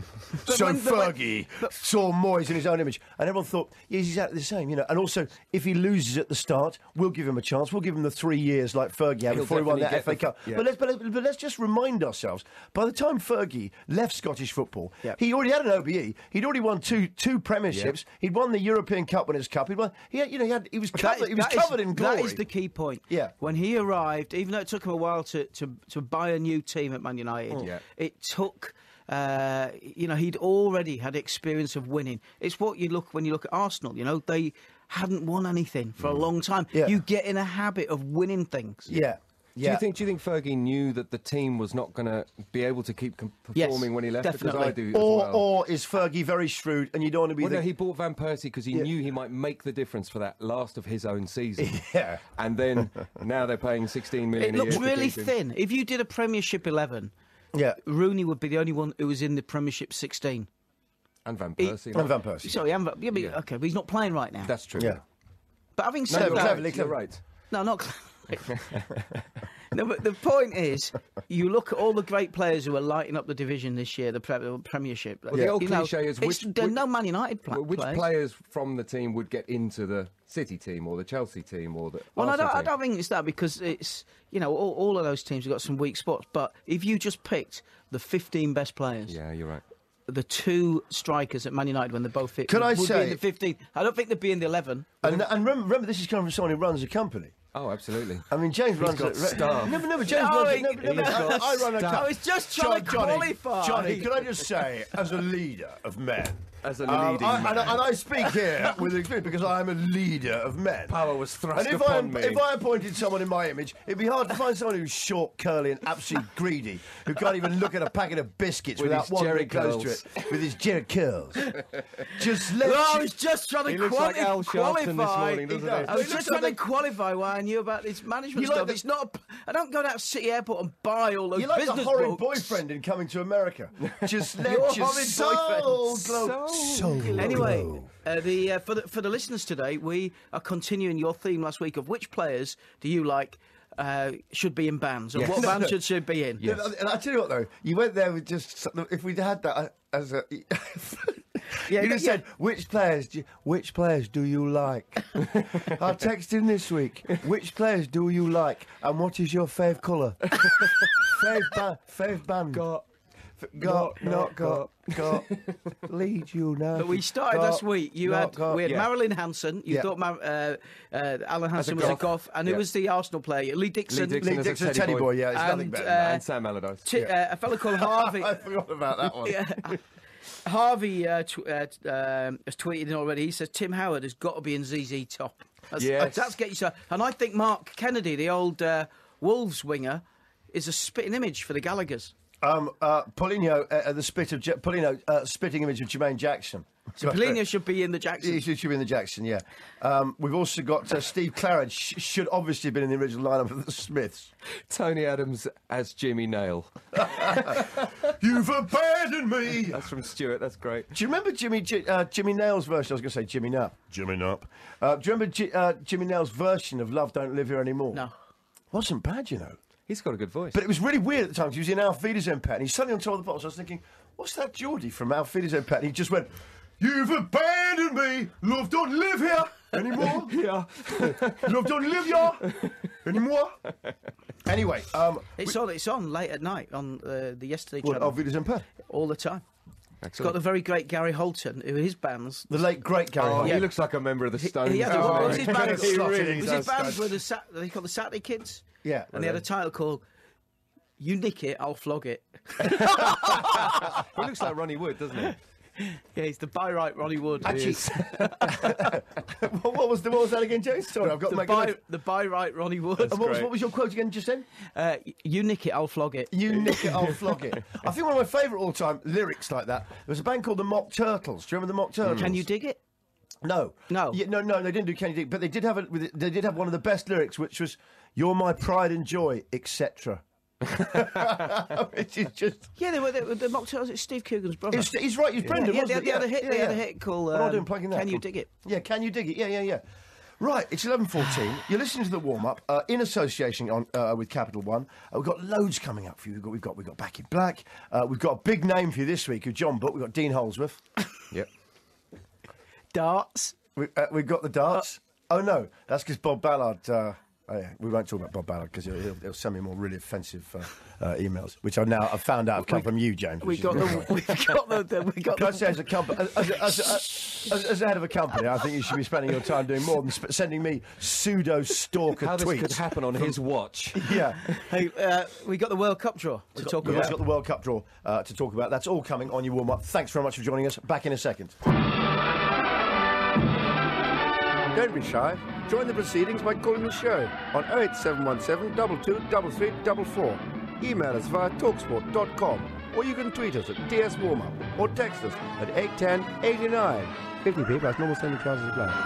so when- but when- Fergie saw Moyes in his own image, and everyone thought, yeah, he's exactly the same. You know, and also if he loses at the start, we'll give him a chance. We'll give him the three years like Fergie had He'll before he won that definitely F get A the- Cup. yeah. But let's but, let's- but let's just remind ourselves: by the time Fergie left Scottish football, Yeah. he already had an O B E. He'd already won two two premierships. He'd won the European Cup when it was Cup. He'd won. He had, you know, he, had, he was covered. That- he was that is- covered in glory. That is the key point. Yeah. When he arrived, even though it took him a while to, to, to buy a new team at Man United, Yeah. it took. Uh, you know, he'd already had experience of winning. It's what you look when you look at Arsenal. You know, they hadn't won anything for a long time. Yeah. You get in a habit of winning things. Yeah. Do Yeah. you think? Do you think Fergie knew that the team was not going to be able to keep com- Yes, performing when he left? definitely. Because I do. or, as well. or is Fergie very shrewd and you don't want to be Well, the... no, he bought Van Persie because he Yeah. knew he might make the difference for that last of his own season. Yeah. And then now they're paying sixteen million. It a looks year to really keep him. thin. If you did a Premiership eleven, Yeah. Rooney would be the only one who was in the Premiership sixteen. And Van He- Persie. And Van Persie. Sorry, I'm, yeah, but, Yeah. okay, but he's not playing right now. That's true. Yeah. But having No, said you're Clever, that, cleverly, right. clever. You're right. no, not. No, but the point is, you look at all the great players who are lighting up the division this year, the pre- Premiership. Well, the old You know, cliche is it's- which- there are which- no Man United pla- Well, which players. players from the team would get into the City team or the Chelsea team or the Well, I Arsenal don't, I team? don't think it's that because it's you know all, all of those teams have got some weak spots. But if you just picked the fifteen best players, Yeah, you're right. the two strikers at Man United when they're both fit, Could would, I would be say- in the fifteen. I don't think they'd be in the eleven. And, and remember, remember, this is coming from someone who runs a company. Oh, absolutely. I mean, James runs got a... staff. No, but no, but James No, runs he- a... No, but- no, but he's I, got I run a staff. company. I was just trying to qualify. Johnny, can I just say, as a leader of men... As a um, leading I, man. and, I, and I speak here with experience because I am a leader of men. Power was thrust And if upon I, me. if I appointed someone in my image, it'd be hard to find someone who's short, curly, and absolutely greedy, who can't even look at a packet of biscuits With without his wandering jerry close curls. to it, with his jerry curls. Just let No, I you- was just trying to He looks quali- like Al Sharpton this qualify. morning, doesn't He he? does. I was He just looks trying like to qualify why I knew about this management You like stuff. the- It's not. A, I don't go down to City Airport and buy all those You're like business a horrid books. boyfriend in Coming to America. Just let Your your horrid soul boyfriend. glow. Soul Soul Anyway, glow. uh, the uh, for the for the listeners today, we are continuing your theme last week of which players do you like uh, should be in bands, or Yes. what No, band no. should should be in. Yes. And I tell you what, though, you went there with just if we'd had that uh, as a. Yeah, you yeah, just said which players, do you, which players do you like? I texted in this week. Which players do you like, and what is your fave colour? fave band, fave band. Got, F- got, not got, got. Lead you now. But we started Got, last week. You not had got. we had yeah. Marilyn Hanson. You Yeah. thought Mar- uh, uh, Alan Hanson was a goth. goth, and who Yeah. was the Arsenal player? Lee Dixon. Lee Dixon. Lee as a Dixon, Teddy Teddy boy. boy. Yeah, it's nothing And, better. uh, than that. and Sam Allardyce. T- uh, a fellow called Harvey. I forgot about that one. Yeah. Harvey uh, tw- uh, t- um, has tweeted in already. He says Tim Howard has got to be in Z Z Top. That's, Yes. that's get you so. And I think Mark Kennedy, the old uh, Wolves winger, is a spitting image for the Gallaghers. Um, uh, Paulinho, uh, the spit of J- Paulinho, uh, spitting image of Jermaine Jackson. So Paulinho should be in the Jackson. He should, should be in the Jackson, yeah. Um, we've also got uh, Steve Claridge, sh- should obviously have been in the original lineup of the Smiths. Tony Adams as Jimmy Nail. You've abandoned me! That's from Stuart. That's great. Do you remember Jimmy J- uh, Jimmy Nail's version? I was going to say Jimmy Knapp. Jimmy Knapp. Uh, do you remember J- uh, Jimmy Nail's version of Love Don't Live Here Anymore? No. Wasn't bad, you know. He's got a good voice. But it was really weird at the time, 'cause he was in Auf Wiedersehen, Pet, and he's suddenly on top of the box. I was thinking, what's that Geordie from Auf Wiedersehen, Pet? And he just went, you've abandoned me! Love don't live here anymore! yeah. Love don't live here anymore! Anyway, um... It's on. It's on late at night on uh, the Yesterday What, channel Auf Wiedersehen, Pet? all the time. It's Excellent. got the very great Gary Holton, who his bands. The late, great Gary Oh, Holt. he looks like a member of the Stones. He had a, doesn't what he? was his band? He called? really was does, his band does. were the Sat- they called the Saturday Kids? Yeah. And they had a title called "You Nick It, I'll Flog It." He looks like Ronnie Wood, doesn't he? Yeah, he's the by right Ronnie Wood. Actually, what, what was the, what was that again, James? Sorry, I've got to the make by, a the by right Ronnie Wood. And what was, great. what was your quote again just then? Uh, you nick it, I'll flog it. You nick it, I'll flog it. I think one of my favourite all-time lyrics like that, there was a band called the Mock Turtles. Do you remember the Mock Turtles? Can you dig it? No. No. Yeah, no, no, they didn't do Can You Dig, but they did have a, they did have one of the best lyrics, which was, you're my pride and joy, et cetera. Which is just... Yeah, they were the, the Mock Turtles. It's Steve Coogan's brother. It's, he's right, he's Brendan, yeah, wasn't they, it? had- they had a hit. Yeah, they had a yeah. hit called What am I um, doing plugging that? Can You Dig It? Yeah, Can You Dig It? Yeah, yeah, yeah. Right, it's eleven fourteen. You're listening to the warm-up uh, in association on, uh, with Capital One. Uh, we've got loads coming up for you. We've got, we've got, we've got Back in Black. Uh, we've got a big name for you this week, who John booked. We've got Dean Holsworth. Yep. Darts. We, uh, we've got the darts. oh, no, that's because Bob Ballard... Uh, oh, yeah, we won't talk about Bob Ballard because he'll, he'll, he'll send me more really offensive uh, uh, emails, which I've now I've found out have come from you, James. We which got is- the. We got the. the we got Can I the. say, as a company, as, as, as, as, as the head of a company, I think you should be spending your time doing more than sp- sending me pseudo stalker How tweets. this could happen on his watch. Yeah, Hey, uh, we got the World Cup draw to talk we've about. also got the World Cup draw uh, to talk about. That's all coming on your warm up. Thanks very much for joining us. Back in a second. Don't be shy. Join the proceedings by calling the show on oh eight seven one seven, two two three three four four. Email us via talksport dot com, or you can tweet us at D S Warmup or text us at eight one zero eight nine. fifty p plus normal sending charges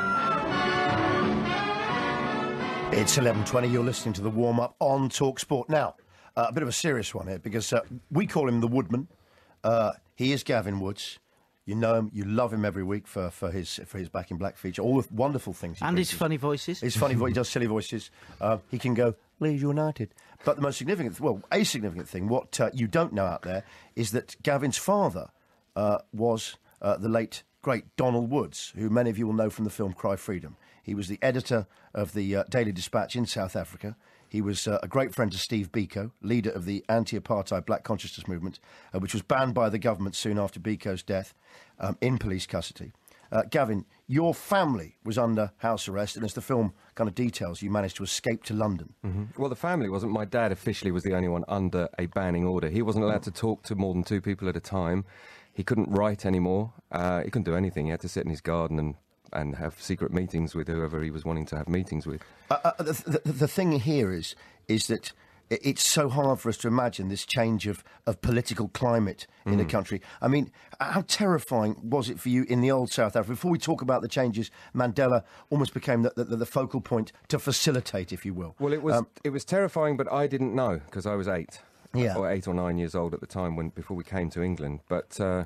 apply. It's eleven twenty. You're listening to the warm up on Talk Sport. Now, uh, a bit of a serious one here because uh, we call him the Woodman. Uh, he is Gavin Woods. You know him, you love him every week for, for his for his Back in Black feature. All the wonderful things he And brings his us. funny voices. His funny voice, he does silly voices. Uh, he can go, Leeds United. But the most significant, well, a significant thing, what uh, you don't know out there, is that Gavin's father uh, was uh, the late, great Donald Woods, who many of you will know from the film Cry Freedom. He was the editor of the uh, Daily Dispatch in South Africa. He was uh, a great friend to Steve Biko, leader of the anti-apartheid black consciousness movement, uh, which was banned by the government soon after Biko's death um, in police custody. Uh, Gavin, your family was under house arrest, and as the film kind of details, you managed to escape to London. Mm-hmm. Well, the family wasn't. My dad officially was the only one under a banning order. He wasn't allowed to talk to more than two people at a time. He couldn't write anymore. Uh, he couldn't do anything. He had to sit in his garden and and have secret meetings with whoever he was wanting to have meetings with. Uh, uh, the, the, the thing here is is that i- it's so hard for us to imagine this change of, of political climate in a country. I mean, how terrifying was it for you in the old South Africa? Before we talk about the changes, Mandela almost became the, the, the focal point to facilitate, if you will. Well, it was Um, it was terrifying, but I didn't know because I was eight, Yeah. or eight or nine years old at the time when before we came to England. But uh,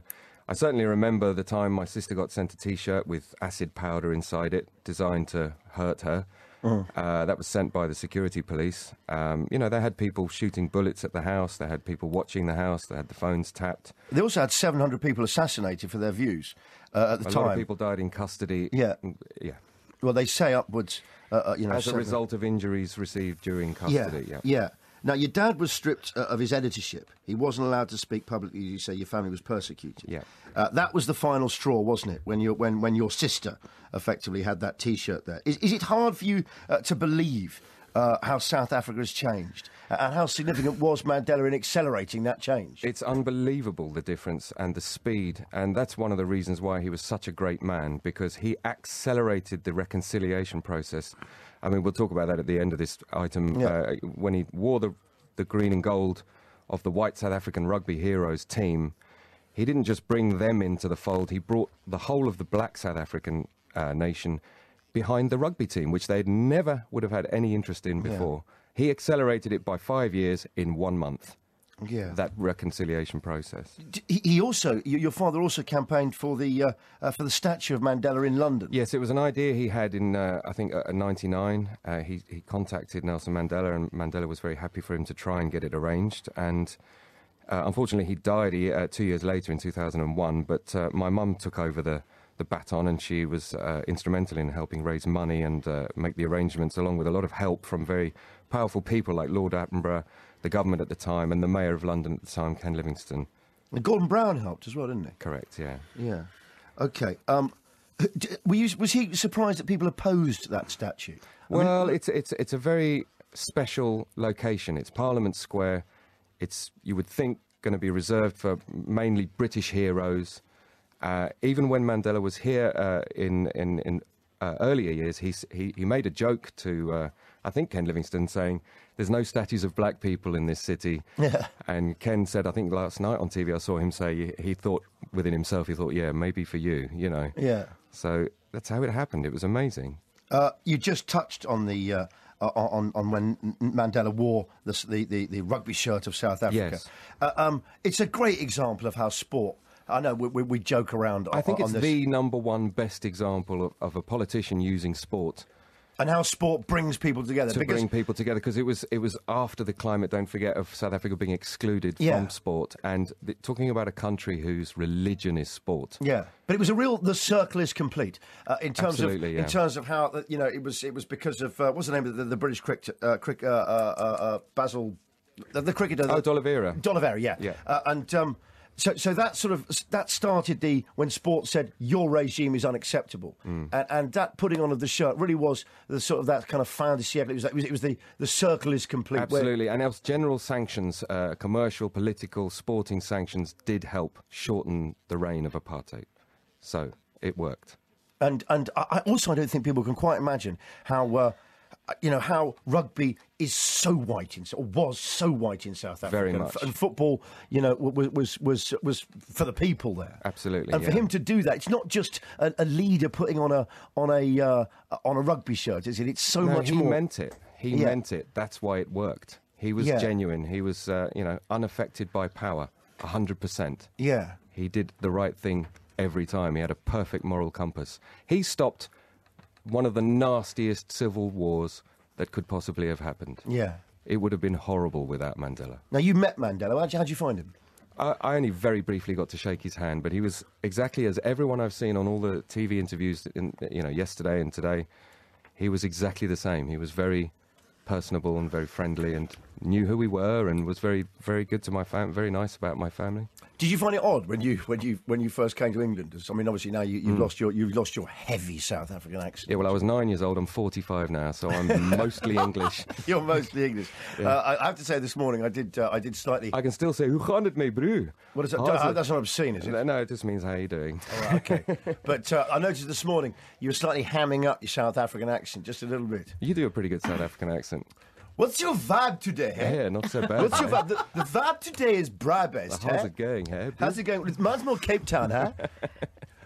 I certainly remember the time my sister got sent a T-shirt with acid powder inside it, designed to hurt her. Mm. Uh, that was sent by the security police. Um, you know, they had people shooting bullets at the house. They had people watching the house. They had the phones tapped. They also had seven hundred people assassinated for their views uh, at the a time. A lot of people died in custody. Yeah. Yeah. Well, they say upwards, uh, uh, you know... As a seven... result of injuries received during custody, yeah. yeah. Yeah. Now, your dad was stripped uh, of his editorship. He wasn't allowed to speak publicly. You say your family was persecuted. Yeah. Uh, that was the final straw, wasn't it? When your when when your sister effectively had that T-shirt there. Is is it hard for you uh, to believe uh, how South Africa has changed uh, and how significant was Mandela in accelerating that change? It's unbelievable, the difference and the speed, and that's one of the reasons why he was such a great man, because he accelerated the reconciliation process. I mean, we'll talk about that at the end of this item. Yeah. Uh, when he wore the, the green and gold of the white South African rugby heroes team, he didn't just bring them into the fold, he brought the whole of the black South African uh, nation behind the rugby team, which they'd never would have had any interest in before. Yeah. He accelerated it by five years in one month. Yeah, that reconciliation process. He, he also, your father also campaigned for the uh, uh, for the statue of Mandela in London. Yes, it was an idea he had in, uh, I think, uh, ninety-nine. Uh, he he contacted Nelson Mandela, and Mandela was very happy for him to try and get it arranged. And uh, unfortunately, he died uh, two years later in two thousand one. But uh, my mum took over the the baton, and she was uh, instrumental in helping raise money and uh, make the arrangements, along with a lot of help from very powerful people like Lord Attenborough, the government at the time, and the Mayor of London at the time, Ken Livingstone. And Gordon Brown helped as well, didn't he? Correct, yeah. Yeah. OK. Um, were you, was he surprised that people opposed that statue? I well, mean, it's, it's, it's a very special location. It's Parliament Square. It's, you would think, going to be reserved for mainly British heroes. Uh, even when Mandela was here uh, in, in, in uh, earlier years, he, he, he made a joke to... Uh, I think Ken Livingstone, saying there's no statues of black people in this city. Yeah. And Ken said, I think last night on T V I saw him say he, he thought within himself, he thought, yeah, maybe for you, you know. Yeah. So that's how it happened. It was amazing. Uh, you just touched on the uh, on on when Mandela wore the the, the, the rugby shirt of South Africa. Yes. Uh, um, it's a great example of how sport. I know we, we, we joke around. I think on it's this. the number one best example of, of a politician using sport. And how sport brings people together. To because bring people together, because it was, it was after the climate, don't forget, of South Africa being excluded yeah. from sport, and the, talking about a country whose religion is sport. Yeah, but it was a real, the circle is complete, uh, in terms Absolutely, of yeah. in terms of how, uh, you know, it was it was because of, uh, what's the name of the, the British cricket, uh, cricket uh, uh, uh, Basil, the, the cricketer. Oh, the, D'Oliveira. D'Oliveira, yeah. Yeah. Uh, and... Um, So, so that sort of that started the when sport said your regime is unacceptable, mm. and, and that putting on of the shirt really was the sort of that kind of fin de siècle. It was, it was, it was the the circle is complete. Absolutely, where... and else general sanctions, uh, commercial, political, sporting sanctions did help shorten the reign of apartheid. So it worked. And and I also I don't think people can quite imagine how. Uh, You know, how rugby is so white in, or was so white in South Africa. Very much. And, and football, you know, was, was, was, was for the people there. Absolutely, And for yeah. him to do that, it's not just a, a leader putting on a on a uh, on a rugby shirt, is it? It's so no, much he more. He meant it. He Yeah. meant it. That's why it worked. He was Yeah. genuine. He was, uh, you know, unaffected by power, a hundred percent. Yeah. He did the right thing every time. He had a perfect moral compass. He stopped one of the nastiest civil wars that could possibly have happened. Yeah. It would have been horrible without Mandela. Now, you met Mandela. How'd you, how'd you find him? I, I only very briefly got to shake his hand, but he was exactly as everyone I've seen on all the T V interviews, in, you know, yesterday and today, he was exactly the same. He was very personable and very friendly and knew who we were and was very, very good to my family, very nice about my family. Did you find it odd when you when you when you first came to England? I mean, obviously now you, you've Mm. lost your you've lost your heavy South African accent. Yeah, well, I was nine years old. I'm forty-five now, so I'm mostly English. You're mostly English. Yeah. Uh, I have to say, this morning I did uh, I did slightly. I can still say "Hoe gaan het mee, bro?" What is that? How's Uh, it? that's not obscene, is it? No, no, it just means how you doing. All right, okay. But uh, I noticed this morning you were slightly hamming up your South African accent just a little bit. You do a pretty good South African accent. What's your vibe today? Eh? Yeah, not so bad. What's your eh? vibe? The, the vibe today is Brabest. How's eh? it going, eh? How's it going? Mine's more Cape Town, huh?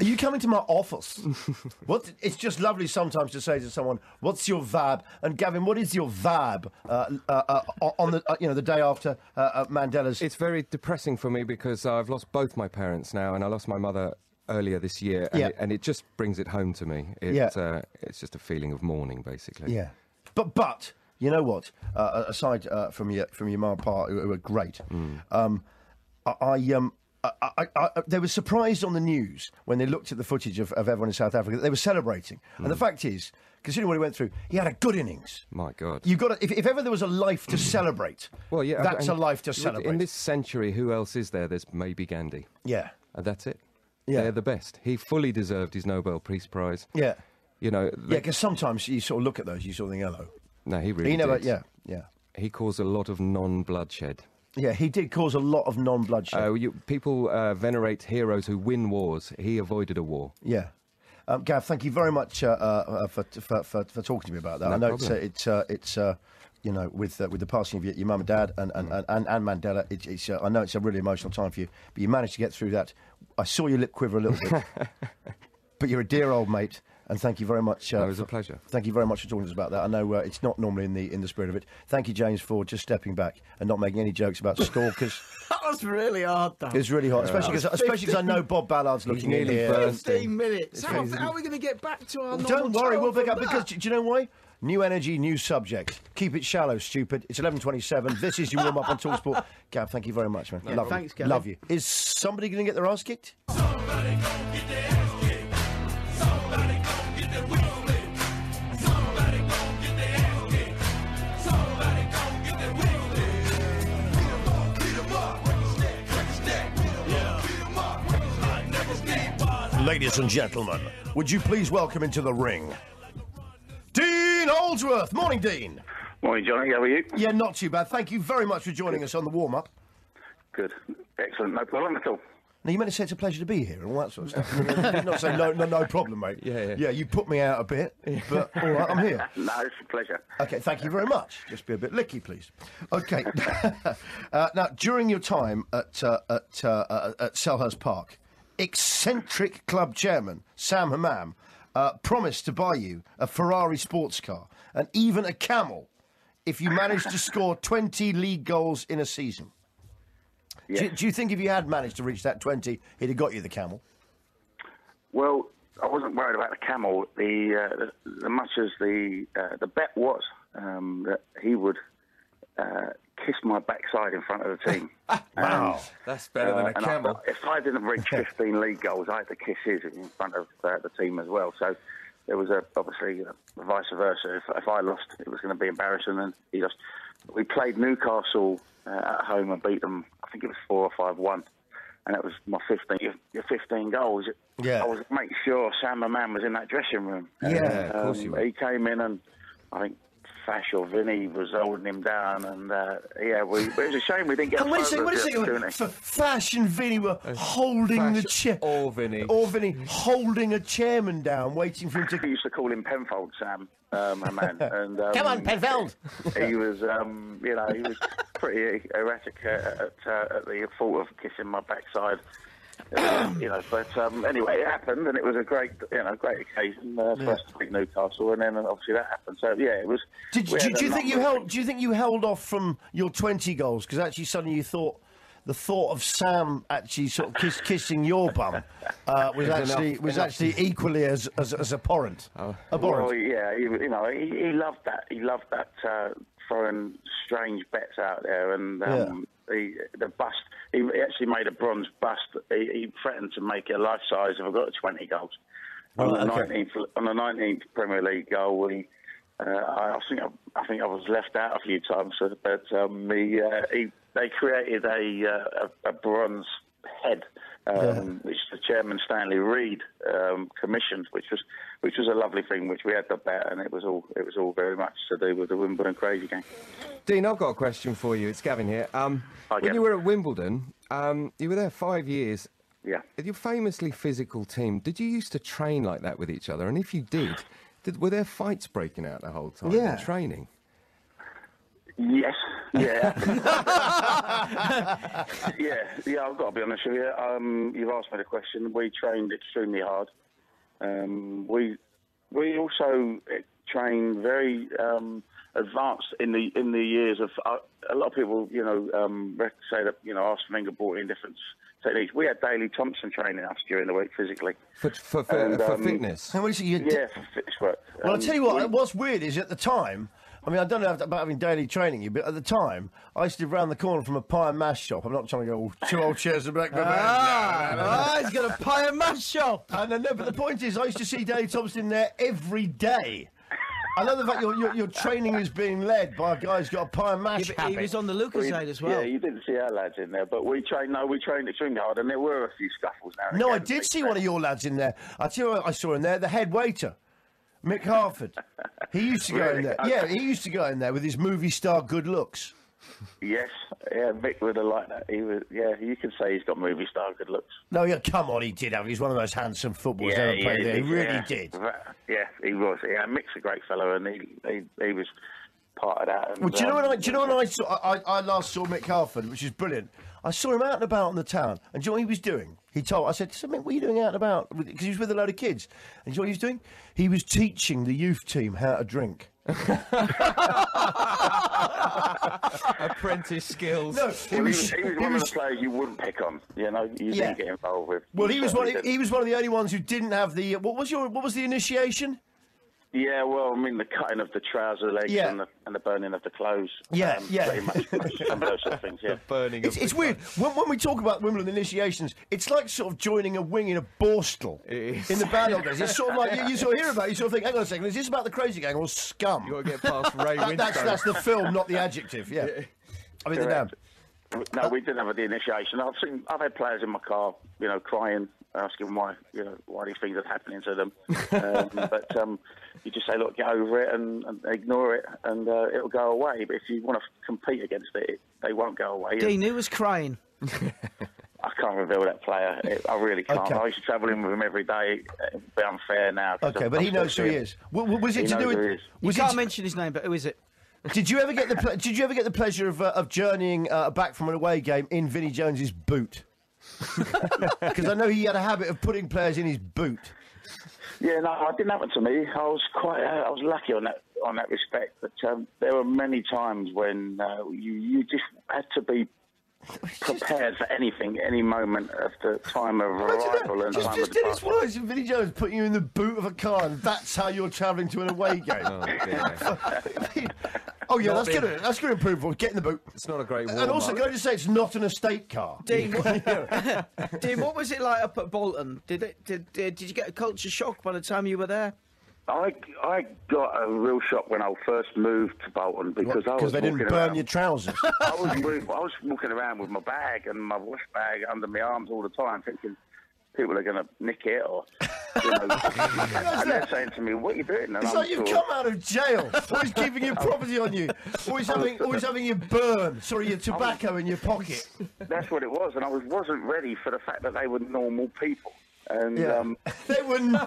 Are you coming to my office? What? It's just lovely sometimes to say to someone, "What's your vibe?" And Gavin, what is your vibe uh, uh, uh, on the uh, you know the day after uh, uh, Mandela's? It's very depressing for me because I've lost both my parents now, and I lost my mother earlier this year, and, Yeah. it, and it just brings it home to me. It, Yeah. uh, it's just a feeling of mourning, basically. Yeah, but but you know what? Uh, aside uh, from your from your mum and pa, who were great, um, I, I um. I, I, I, they were surprised on the news when they looked at the footage of, of everyone in South Africa that they were celebrating. And the fact is, considering what he went through, he had a good innings. My God. You've got to, if, if ever there was a life to celebrate, Well, yeah, that's and a life to with- celebrate. In this century, who else is there? There's maybe Gandhi. yeah, And that's it. Yeah. They're the best. He fully deserved his Nobel Peace Prize. yeah, You know, yeah. they- Because sometimes you sort of look at those, you sort of think, hello. no, he really He never, did. yeah, yeah, He caused a lot of non-bloodshed. yeah. He did cause a lot of non-bloodshed. Uh, you, people uh, venerate heroes who win wars. He avoided a war. Yeah. Um, Gav, thank you very much uh, uh, for, for, for for talking to me about that. No I know it's uh, problem. it's uh, it's uh, you know with uh, with the passing of your, your mum and dad and and, and, and, and Mandela, it's, it's uh, I know it's a really emotional time for you, but you managed to get through that. I saw your lip quiver a little bit, but you're a dear old mate, and thank you very much. Uh, No, it was a for- pleasure. Thank you very much for talking to us about that. I know uh, it's not normally in the in the spirit of it. Thank you, James, for just stepping back and not making any jokes about stalkers. That was really hard, though. It's really hot, especially because especially because I know Bob Ballard's looking in nearly here. burst. fifteen minutes. How, It's- how are we going to get back to our normal Don't worry, tone we'll pick from up because that? do you know why? New energy, new subject. Keep it shallow, stupid. It's eleven twenty-seven. This is your warm up on Talksport. Gav, thank you very much, man. Love thanks, you. Gavin. Love you. Is somebody going to get their ass kicked? Somebody gon' get their ass kicked. Somebody gon' get their wings lit. Somebody gon' get their ass kicked. Somebody gon' get their wings lit. Beat 'em up, beat 'em up. Break his neck, break his neck. Yeah. Beat 'em up, break his neck. Never stand by. Ladies and gentlemen, would you please welcome into the ring Dean Holdsworth. Morning, Dean. Morning, Johnny. How are you? Yeah, not too bad. Thank you very much for joining us on the warm up. Good. Excellent. No problem at all. Now, you meant to say it's a pleasure to be here and all that sort of stuff. Not say no, no, no problem, mate. Yeah, yeah. Yeah, you put me out a bit, but all right, I'm here. No, it's a pleasure. Okay, thank you very much. Just be a bit licky, please. Okay. uh, now, during your time at uh, at uh, uh, at Selhurst Park, eccentric club chairman Sam Hammam uh, promised to buy you a Ferrari sports car and even a camel if you managed to score twenty league goals in a season. Do, Yes. you- do you think if you had managed to reach that twenty, he'd have got you the camel? Well, I wasn't worried about the camel. The, uh, the, the much as the uh, the bet was um, that he would uh, kiss my backside in front of the team. Wow. That's better than Uh, a and I- camel. if I didn't reach fifteen league goals, I had to kiss his in front of uh, the team as well. So there was a, obviously uh, vice versa. If, if I lost, it was going to be embarrassing, and he lost. We played Newcastle uh, at home and beat them. I think it was four or five one, and it was my fifteen. Your, your fifteen goals. Yeah. I was making sure Sam Man was in that dressing room. Yeah, of course you were. He came in and I think Fash or Vinny was holding him down, and uh, yeah, we, it was a shame we didn't get. And wait a second, wait a photo of second. doing it. F- Fash and Vinny were holding the Fash chair. or Vinny. Or Vinny holding a chairman down, waiting for him We to. used to call him Penfold Sam, um, a man. And, um, Come on, Penfold! He was, um, you know, he was pretty erratic uh, at, uh, at the thought of kissing my backside. Uh, you know, but um, anyway, it happened, and it was a great, you know, great occasion uh, for us to beat Newcastle, and then obviously that happened. So yeah, it was. Did, we do, had do a you think you number of held? Do you think you held off from your twenty goals because actually suddenly you thought the thought of Sam actually sort of kiss, kissing your bum uh, was Enough- actually was enough. actually equally as as, as abhorrent. abhorrent. Well, yeah, he, you know, he, he loved that. He loved that uh, throwing strange bets out there, and um, he, the bust. He actually made a bronze bust. He, he threatened to make it life size if I got twenty goals. On Right, the okay. nineteenth, on the nineteenth Premier League goal, we. Uh, I, I think I, I think I was left out a few times, so, but um, he, uh, he they created a uh, a, a bronze head, um, which the chairman Stanley Reid um, commissioned, which was which was a lovely thing. Which we had the bet, and it was all it was all very much to do with the Wimbledon crazy game. Dean, I've got a question for you. It's Gavin here. Um, Hi, when Gavin. you were at Wimbledon, um, you were there five years. Yeah. Your famously physical team, did you used to train like that with each other? And if you did, did were there fights breaking out the whole time? Yeah. in training. Yes, Yeah. yeah, yeah, I've got to be honest with you. Um, you've asked me the question. We trained extremely hard. Um, we we also trained very um, advanced in the in the years of uh, a lot of people, you know, um, say that, you know, Arsene Wenger brought in different techniques. We had Daley Thompson training us during the week physically For for, for, And, for um, fitness. How many you yeah, for fitness work. Well, Um, I'll tell you what, we- what's weird is at the time, I mean, I don't know about having daily training you, but at the time, I used to live round the corner from a pie and mash shop. I'm not trying to go, oh, two old chairs and black. Ah, ah, he's got a pie and mash shop. And I know, but the point is, I used to see Daley Thompson there every day. I love the fact your, your, your training is being led by a guy who's got a pie and mash Yeah, but he habit. was on the Lucas side as well. Yeah, you didn't see our lads in there, but we trained. No, we trained extremely hard, and there were a few scuffles now. and No, I again. did see one of your lads in there. I tell you what I saw in there, the head waiter, Mick Harford. He used to go in Really? there. Yeah, he used to go in there with his movie star good looks. Yes, yeah, Mick would have liked that. He was, yeah, you could say he's got movie star good looks. No, yeah, come on, he did have. He's one of the most handsome footballers ever played there. He really yeah. did. Yeah, he was. Yeah, Mick's a great fellow, and he he, he was part of that. And, Well, do you know um, when I? Do you know when I saw? I, I last saw Mick Harford, which is brilliant. I saw him out and about in the town, and do you know what he was doing? He told. I said, "So, Mick, what are you doing out and about?" Because he was with a load of kids. And do you know what he was doing? He was teaching the youth team how to drink. Apprentice skills. No, he Well, he was. was, he was he one was- of the players you wouldn't pick on. You know, you Yeah. didn't get involved with. well, he was one. certainly Of, didn't. he was one of the only ones who didn't have the. What was your? What was the initiation? Yeah, well, I mean, the cutting of the trouser legs Yeah. and, the, and the burning of the clothes. Yeah, um, yeah. Pretty much, much some of those sort of things, yeah. Burning. It's, of it's the weird when, when we talk about Wimbledon initiations. It's like sort of joining a wing in a borstal It is. in the bad old days. It's sort of like you, you sort of hear about it, you sort of think, hang on a second, is this about the crazy gang or scum? You got to get past Ray That- Winstone. that's that's the film, not the adjective. Yeah, I mean the damn. Correct. No, we didn't have the initiation. I've seen, I've had players in my car, you know, crying, asking why, you know, why these things are happening to them. Um, but um, you just say, look, get over it and, and ignore it, and uh, it'll go away. But if you want to compete against it, it they won't go away. Dean, who was crying? I can't reveal that player. It, I really can't. Okay. I used to travel in with him every day. It'd be unfair now. 'cause Okay, I'm- but he I'm knows who still he seeing- is. W- w- was it He to do knows with? who he is. You Was can't it? mention his name, but who is it? Did you ever get the? Ple- did you ever get the pleasure of uh, of journeying uh, back from an away game in Vinnie Jones's boot? Because I know he had a habit of putting players in his boot. Yeah, no, it didn't happen to me. I was quite, uh, I was lucky on that on that respect. But um, there were many times when uh, you you just had to be prepared for anything, any moment of the time of arrival and Just, time just of did his departure. words. Vinnie Jones putting you in the boot of a car, and that's how you're travelling to an away game. Oh, dear. Oh yeah, Not that's being- good. That's good improvement. Get in the boot. It's not a great And also, warm-up. can I just say, it's not an estate car. Dean, what, Dean, what was it like up at Bolton? Did it? Did, did did you get a culture shock by the time you were there? I, I got a real shock when I first moved to Bolton because I was Because they didn't walking burn around. your trousers. I was move- I was walking around with my bag and my wash bag under my arms all the time, thinking people are going to nick it or. You know, and they're saying to me, "What are you doing?" And It's I'm like you've sort of- come out of jail. Always keeping your property on you. Always having, always having your burn. Sorry, your tobacco in your pocket. That's what it was, and I was, wasn't ready for the fact that they were normal people. And Yeah. um, They were not.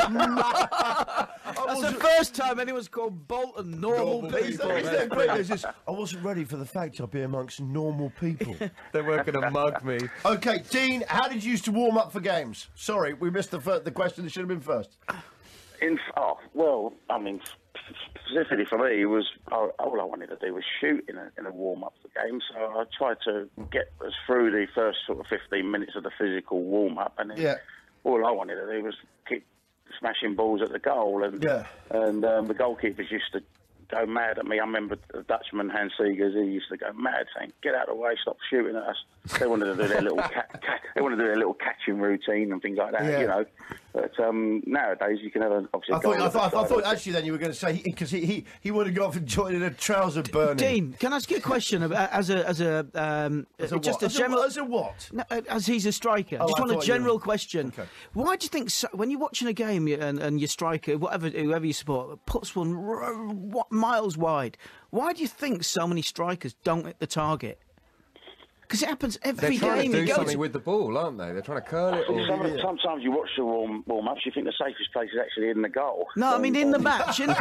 That's the first time anyone's called Bolton normal people. It's that great. It's just, I wasn't ready for the fact I'd be amongst normal people. They weren't going to mug me. Okay, Dean, how did you used to warm up for games? Sorry, we missed the fir- the question that should have been first. in oh well, I mean, specifically for me, it was all, all I wanted to do was shoot in a, in a warm up for games. So I tried to get us through the first sort of fifteen minutes of the physical warm up, and then Yeah. all I wanted to do was keep smashing balls at the goal, and Yeah. and um, the goalkeepers used to go mad at me. I remember the Dutchman Hans Seegers, he used to go mad, saying, "Get out of the way, stop shooting at us." They wanted to do their little ca- ca- they wanted to do their little catching routine and things like that, Yeah. you know. But um, nowadays you can have an obviously. I thought, I thought, I thought actually then you were going to say because he, he he would have gone for joining a trouser burning. Dean, can I ask you a question about, as a as a um, As a just what? a As a general what? As a what? No, uh, as he's a striker, Oh, just I want a thought you general were- question. Okay. Why do you think so, when you're watching a game you- and, and your striker, whatever whoever you support, puts one r- what miles wide? Why do you think so many strikers don't hit the target? Because it happens They're every trying game. to You do go something to- with the ball, aren't they? They're trying to curl it. Or... Some of the- sometimes you watch the warm warm ups, you think the safest place is actually in the goal. No, I mean in the Um, match. In,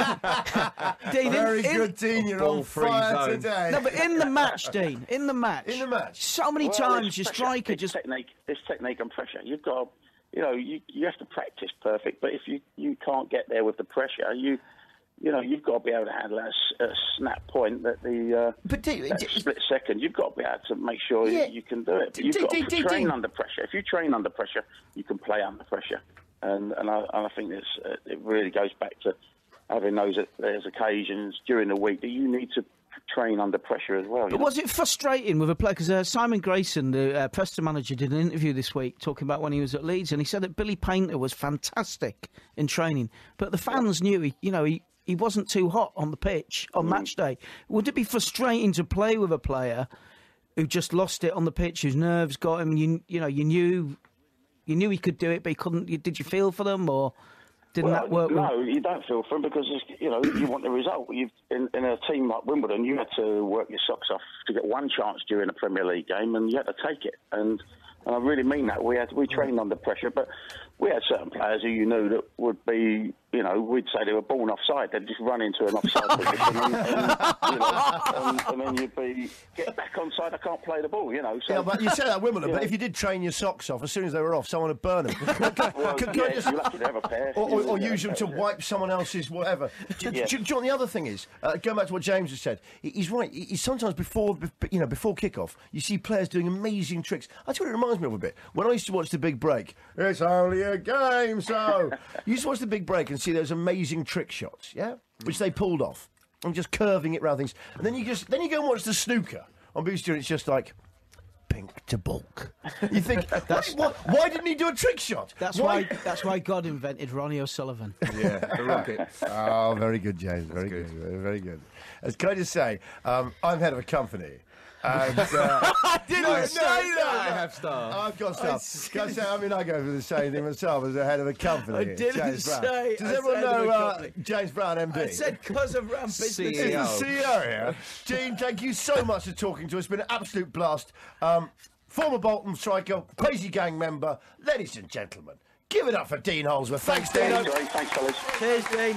Dean, in- Very in- good, Dean. You're on Ball-free fire zone. today. No, but in the match, Dean. In the match. In the match. So many well, times it's your pressure. striker It's just. technique. It's technique and pressure. You've got, to, you know, you you have to practice perfect. But if you, you can't get there with the pressure, you. You know, you've got to be able to handle a, s- a snap point that the uh, But do- that do- split second. You've got to be able to make sure Yeah. you, you can do it. But D- you've d- got d- to d- train d- under pressure. If you train under pressure, you can play under pressure. And and I, and I think this uh, it really goes back to having those there's occasions during the week that you need to train under pressure as well. you But know? was it frustrating with a player? Because uh, Simon Grayson, the uh, Preston manager, did an interview this week talking about when he was at Leeds, and he said that Billy Painter was fantastic in training, but the fans knew he, you know, he, he wasn't too hot on the pitch on match day. Would it be frustrating to play with a player who just lost it on the pitch, whose nerves got him? You, you know, you knew, you knew he could do it, but he couldn't. You, did you feel for them, or didn't Well, that work? No, you don't feel for them because it's, you know you want the result. You've, in, in a team like Wimbledon, you had to work your socks off to get one chance during a Premier League game, and you had to take it. And, and I really mean that. We had we trained under pressure, but we had certain players who you knew that would be, you know, we'd say they were born offside. They'd just run into an offside position, and, and, you know, and, and then you'd be get back onside. I can't play the ball, you know. So, Yeah, but you said that Wimbledon, you but know. if you did train your socks off, as soon as they were off, someone would burn them. Well, Could- could yeah, I just- you're lucky to have a pair. Or, or, or Yeah, use them to yeah. wipe someone else's whatever. Do, Yeah. do, do you know what the other thing is? Uh, going back to what James has said, he- he's right. He, he's sometimes before, bef- you know, before kick-off, you see players doing amazing tricks. I tell you what it reminds me of a bit. When I used to watch The Big Break, it's only a game, so... you used to watch The Big Break and see those amazing trick shots, yeah? Which they pulled off. And just curving it round things. And then you just then you go and watch the snooker on B B C Two, and it's just like... pink to bulk. You think, that's, why, why didn't he do a trick shot? That's why. That's why God invented Ronnie O'Sullivan. Yeah, the rocket. Oh, very good, James. Very good. good. Very good. As can I just say, um, I'm head of a company. And, uh, I didn't no, say no, that. I have staff. I've got stuff. Can I say, I mean, I go through the same thing myself as a head of a company. I didn't James Brown. say Does I everyone said head of know a uh, company. James Brown, M D? I said because of ram business. C E O. He's the C E O here. Gene, thank you so much for talking to us. It's been an absolute blast. Um, former Bolton striker, Crazy Gang member, ladies and gentlemen, give it up for Dean Holsworth. Thanks, Dean. Thanks, Ray. Thanks, fellas. Cheers, Dean.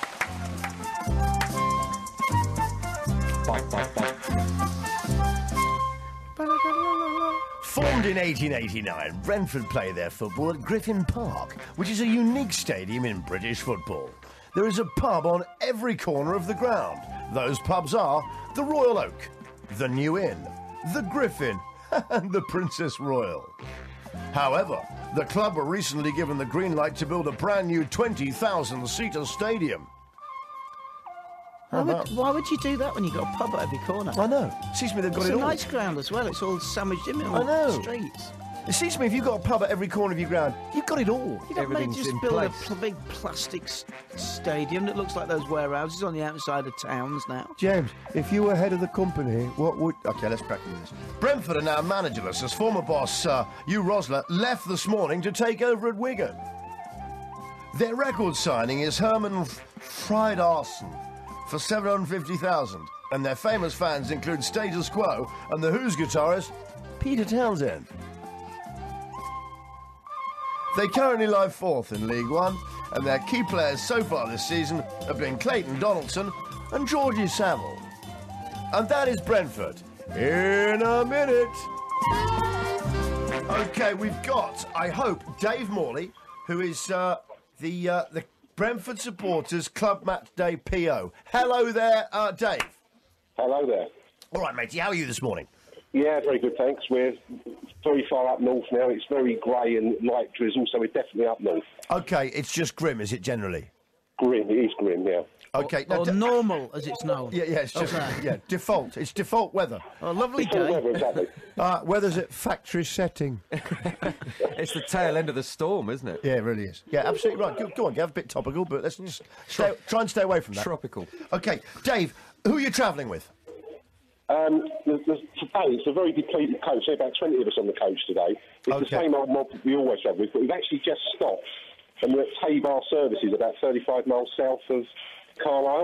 Formed in eighteen eighty-nine, Brentford play their football at Griffin Park, which is a unique stadium in British football. There is a pub on every corner of the ground. Those pubs are the Royal Oak, the New Inn, the Griffin, and the Princess Royal. However, the club were recently given the green light to build a brand new twenty thousand seater stadium. Why would, why would you do that when you've got a pub at every corner? I know. Seems to me they've got It's it a all. nice ground as well. It's all sandwiched in I on know. the streets. It seems to me if you've got a pub at every corner of your ground, you've got it all. You don't maybe Everything's just in build a place. pl- big plastic s- stadium that looks like those warehouses on the outside of towns now. James, if you were head of the company, what would... OK, let's crack into this. Brentford are now managerless as former boss uh, Hugh Rosler left this morning to take over at Wigan. Their record signing is Herman F- Fried-Arsen for seven hundred fifty thousand, and their famous fans include Status Quo and the Who's guitarist Peter Townsend. They currently lie fourth in League One, and their key players so far this season have been Clayton Donaldson and Georgie Saville. And that is Brentford. In a minute. OK, we've got, I hope, Dave Morley, who is uh, the uh, the Brentford Supporters Club Match Day P O. Hello there, uh, Dave. Hello there. All right, matey, how are you this morning? Yeah, very good, thanks. We're very far up north now. It's very grey and light drizzle, so we're definitely up north. OK, it's just grim, is it, generally? Grim, it is grim, yeah. OK, Or d- normal, as it's known. yeah, yeah, it's just, Okay. yeah, default. It's default weather. A lovely Full day. weather, exactly. Uh, weather's at factory setting. It's the tail end of the storm, isn't it? Yeah, it really is. Yeah, absolutely right. Go, go on, Gav, a bit topical, but let's just stay, try and stay away from that. Tropical. OK, Dave, who are you travelling with? Um, the, the, today, it's a very depleted coach. There are about twenty of us on the coach today. It's Okay. the same old mob we always have with, but we've actually just stopped, and we're at Tabar Services, about thirty-five miles south of Carlisle.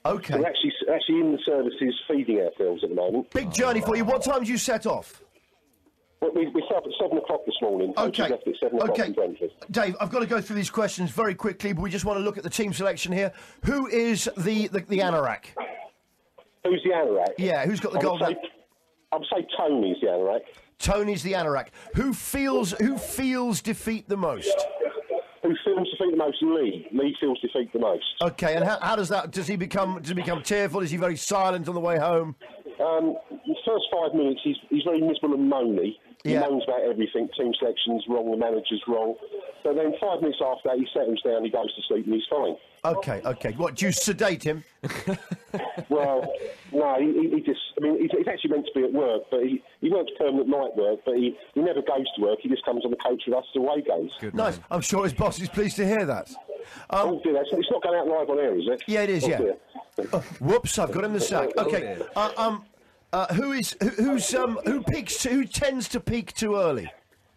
Okay. So we're actually, actually in the services feeding ourselves at the moment. Big journey for you. What time did you set off? Well, we, we set up at seven o'clock this morning. Coach Okay. left at seven o'clock Okay. from Brentford. Dave, I've got to go through these questions very quickly, but we just want to look at the team selection here. Who is the, the, the anorak? Who's the anorak? Yeah, who's got the I gold? would say, I would say Tony's the anorak. Tony's the anorak. Who feels who feels defeat the most? Who feels defeat the most? Lee. Lee feels defeat the most. Okay, and how, how does that? Does he become? Does he become tearful? Is he very silent on the way home? Um, the first five minutes, he's, he's very miserable and moany. He Yeah. moans about everything. Team selection's wrong, the manager's wrong. But then five minutes after that, he settles down, he goes to sleep, and he's fine. Okay, okay. What, do you sedate him? Well, no, he, he- he just, I mean, he's, he's actually meant to be at work, but he, he works permanent night work, but he, he never goes to work. He just comes on the coach with us to away games. Nice. I'm sure his boss is pleased to hear that. Um, Oh, dear, that's, it's not going out live on air, is it? Yeah, it is, Oh, yeah. dear. Oh, whoops! I've got him the sack. Okay. Uh, um, uh, who is who, who's um who peaks? Who tends to peak too early?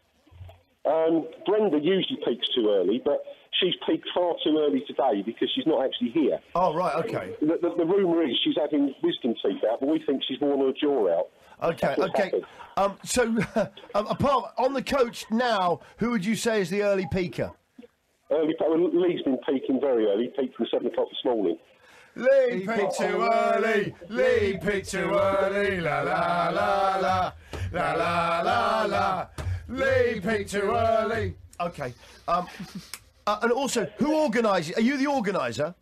Um, Brenda usually peaks too early, but she's peaked far too early today because she's not actually here. Oh, right. Okay. The, the, the rumour is she's having wisdom teeth out, but we think she's worn her jaw out. Okay. That's what's Okay. happened. Um, so, um, apart on the coach now, who would you say is the early peaker? Early, well, Lee's been peaking very early. He peaked from seven o'clock this morning. Lee peaked too early. Lee peaked too early. La la la la la la la la. Lee peaked too early. Okay. Um, uh, and also, who organises? Are you the organiser?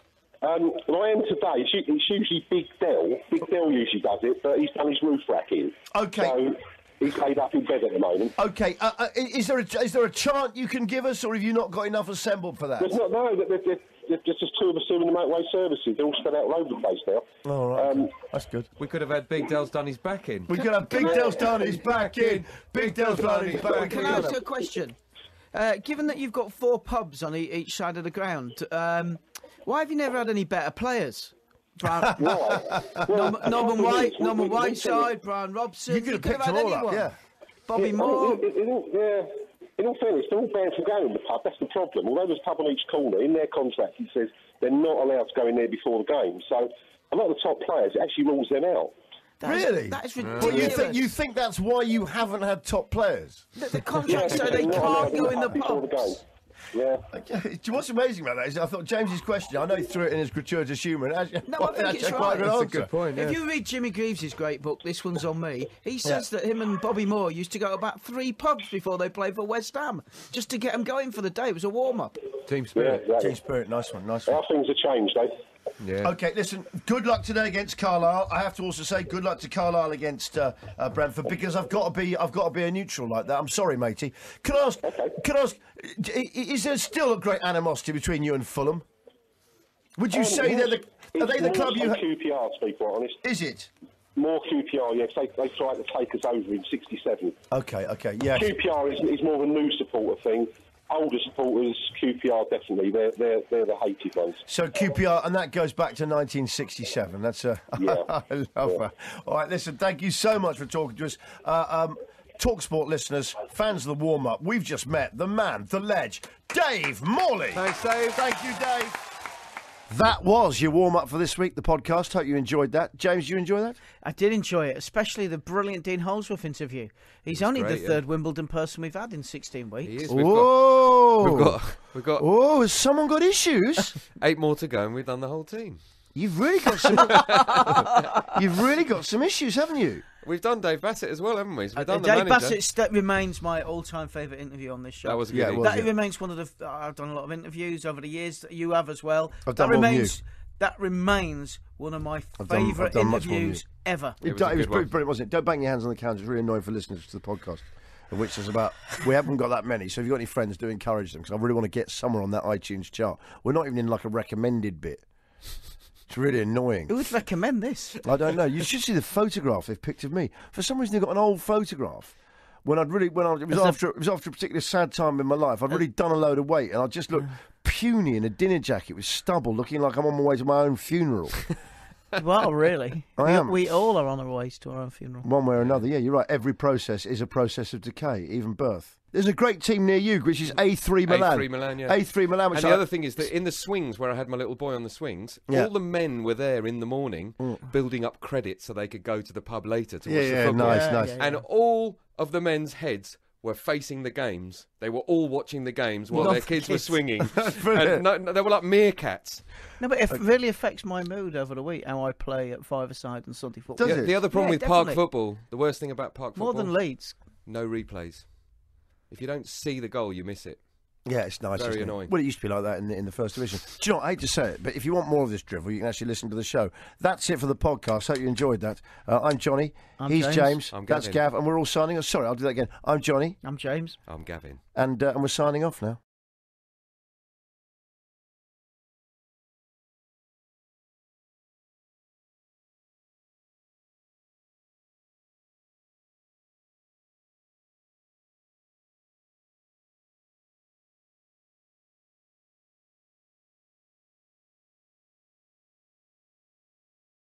Um, well, I am today. It's, u- it's usually Big Dell. Big Dell usually does it, but he's done his roof racking. Okay. So he's laid up in bed at the moment. Okay. Uh, uh, is there a, is there a chant you can give us, or have you not got enough assembled for that? There's not, no, there, there, there, there's just two of us doing the motorway services. They're all spread out all over the place now. All right. Um, That's good. We could have had Big Dell's done his back in. We're gonna have Big Dell's done his back in. Big Dell's done his back in. Can I ask you a question? Uh, given that you've got four pubs on e- each side of the ground, um, why have you never had any better players? Brian, right. Well, Norman, Norman the White, thing is, Norman we- we- we- Whiteside, Brian Robson. You could have picked had them all anyone. up. Yeah. Bobby Yeah, Moore. in, in, in all, yeah, in all fairness, they're all banned from going in the pub. That's the problem. Although there's a pub on each corner, in their contract it says they're not allowed to go in there before the game. So a lot of the top players, it actually rules them out. That is- Really? that is Well, ridiculous. you think you think that's why you haven't had top players? The, the contract so because they they're not allowed can't in go in the before the game. pubs. Yeah. Okay. Do you know what's amazing about that is I thought James's question, I know he threw it in his gratuitous humour, and actually, No, I think actually it's quite right. a good That's a answer. good point. Yeah. If you read Jimmy Greaves' great book, This One's on Me, he says that him and Bobby Moore used to go to about three pubs before they played for West Ham, just to get them going for the day. It was a warm-up. Team Yeah, spirit. exactly. Team spirit, nice one, nice Our one. things have changed, eh? Yeah. Okay, listen, good luck today against Carlisle. I have to also say good luck to Carlisle against uh, uh, Brentford because I've got to be I've got to be a neutral like that. I'm sorry, matey. Can I ask? Okay. Can I ask? i- i- Is there still a great animosity between you and Fulham? Would you Um, say they're the are it's they the more club you? so Ha- Q P R, to be quite honest. is it? More Q P R, yes. They, they tried to take us over in sixty-seven. Okay, okay, yeah. Q P R is, is more of a new supporter thing. Older supporters, Q P R definitely. They're, they're, they're the hated ones. So Q P R, and that goes back to nineteen sixty-seven. That's a. Yeah. I love Yeah. that. All right, listen. Thank you so much for talking to us. Uh, um, TalkSport listeners, fans of the warm-up, we've just met the man, the ledge, Dave Morley. Thanks, Dave. Thank you, Dave. That was your warm-up for this week, the podcast. Hope you enjoyed that. James, did you enjoy that? I did enjoy it, especially the brilliant Dean Holsworth interview. He's only great, the yeah. third Wimbledon person we've had in sixteen He weeks. is. We've got, Whoa! we've got, we've got Oh, has someone got issues? eight more to go, and we've done the whole team. You've really got some. You've really got some issues, haven't you? We've done Dave Bassett as well, haven't we? So we've Uh, done the Dave manager. Bassett st- remains my all-time favourite interview on this show. That was a good. Yeah, it interview. was. That yeah. remains one of the. I've done a lot of interviews over the years. You have as well. I've that done more than remains. That remains one of my I've done- I've favourite done much more than interviews ever. It It, was do- a it was good pretty one. brilliant, wasn't it? Don't bang your hands on the counter. It's really annoying for listeners to the podcast, of which there's about. We haven't got that many. So if you've got any friends, do encourage them because I really want to get somewhere on that iTunes chart. We're not even in like a recommended bit. It's really annoying. Who would recommend this? I don't know. You should see the photograph they've picked of me. For some reason, they've got an old photograph. When I'd really, when I, it was As a- after, it was after a particularly sad time in my life. I'd really done a load of weight, and I just looked puny in a dinner jacket with stubble, looking like I'm on my way to my own funeral. Well, really, I we, am. we all are on our ways to our own funeral. One way or another. Yeah, you're right. Every process is a process of decay, even birth. There's a great team near you, which is A three Milan. A three Milan, yeah. A three Milan. Which And the I- other thing is that in the swings, where I had my little boy on the swings, Yeah. all the men were there in the morning building up credit so they could go to the pub later to Yeah, watch yeah, the football. nice, Yeah, nice. yeah, yeah. And all of the men's heads were facing the games. They were all watching the games while Not their the kids, were kids. swinging. brilliant. and no, no, they were like meerkats. No, but it really affects my mood over the week how I play at five-a-side and Sunday football. Does Yeah, it? the other problem Yeah, with park definitely. football, the worst thing about park More football, than Leeds. no replays. If you don't see the goal, you miss it. Yeah, it's nice. Very isn't it? annoying. Well, it used to be like that in the, in the first division. Do you know what? I hate to say it, but if you want more of this drivel, you can actually listen to the show. That's it for the podcast. Hope you enjoyed that. Uh, I'm Johnny. I'm He's James. James. I'm That's Gavin. Gav, and we're all signing off. Sorry, I'll do that again. I'm Johnny, I'm James. I'm Gavin. and uh, and we're signing off now.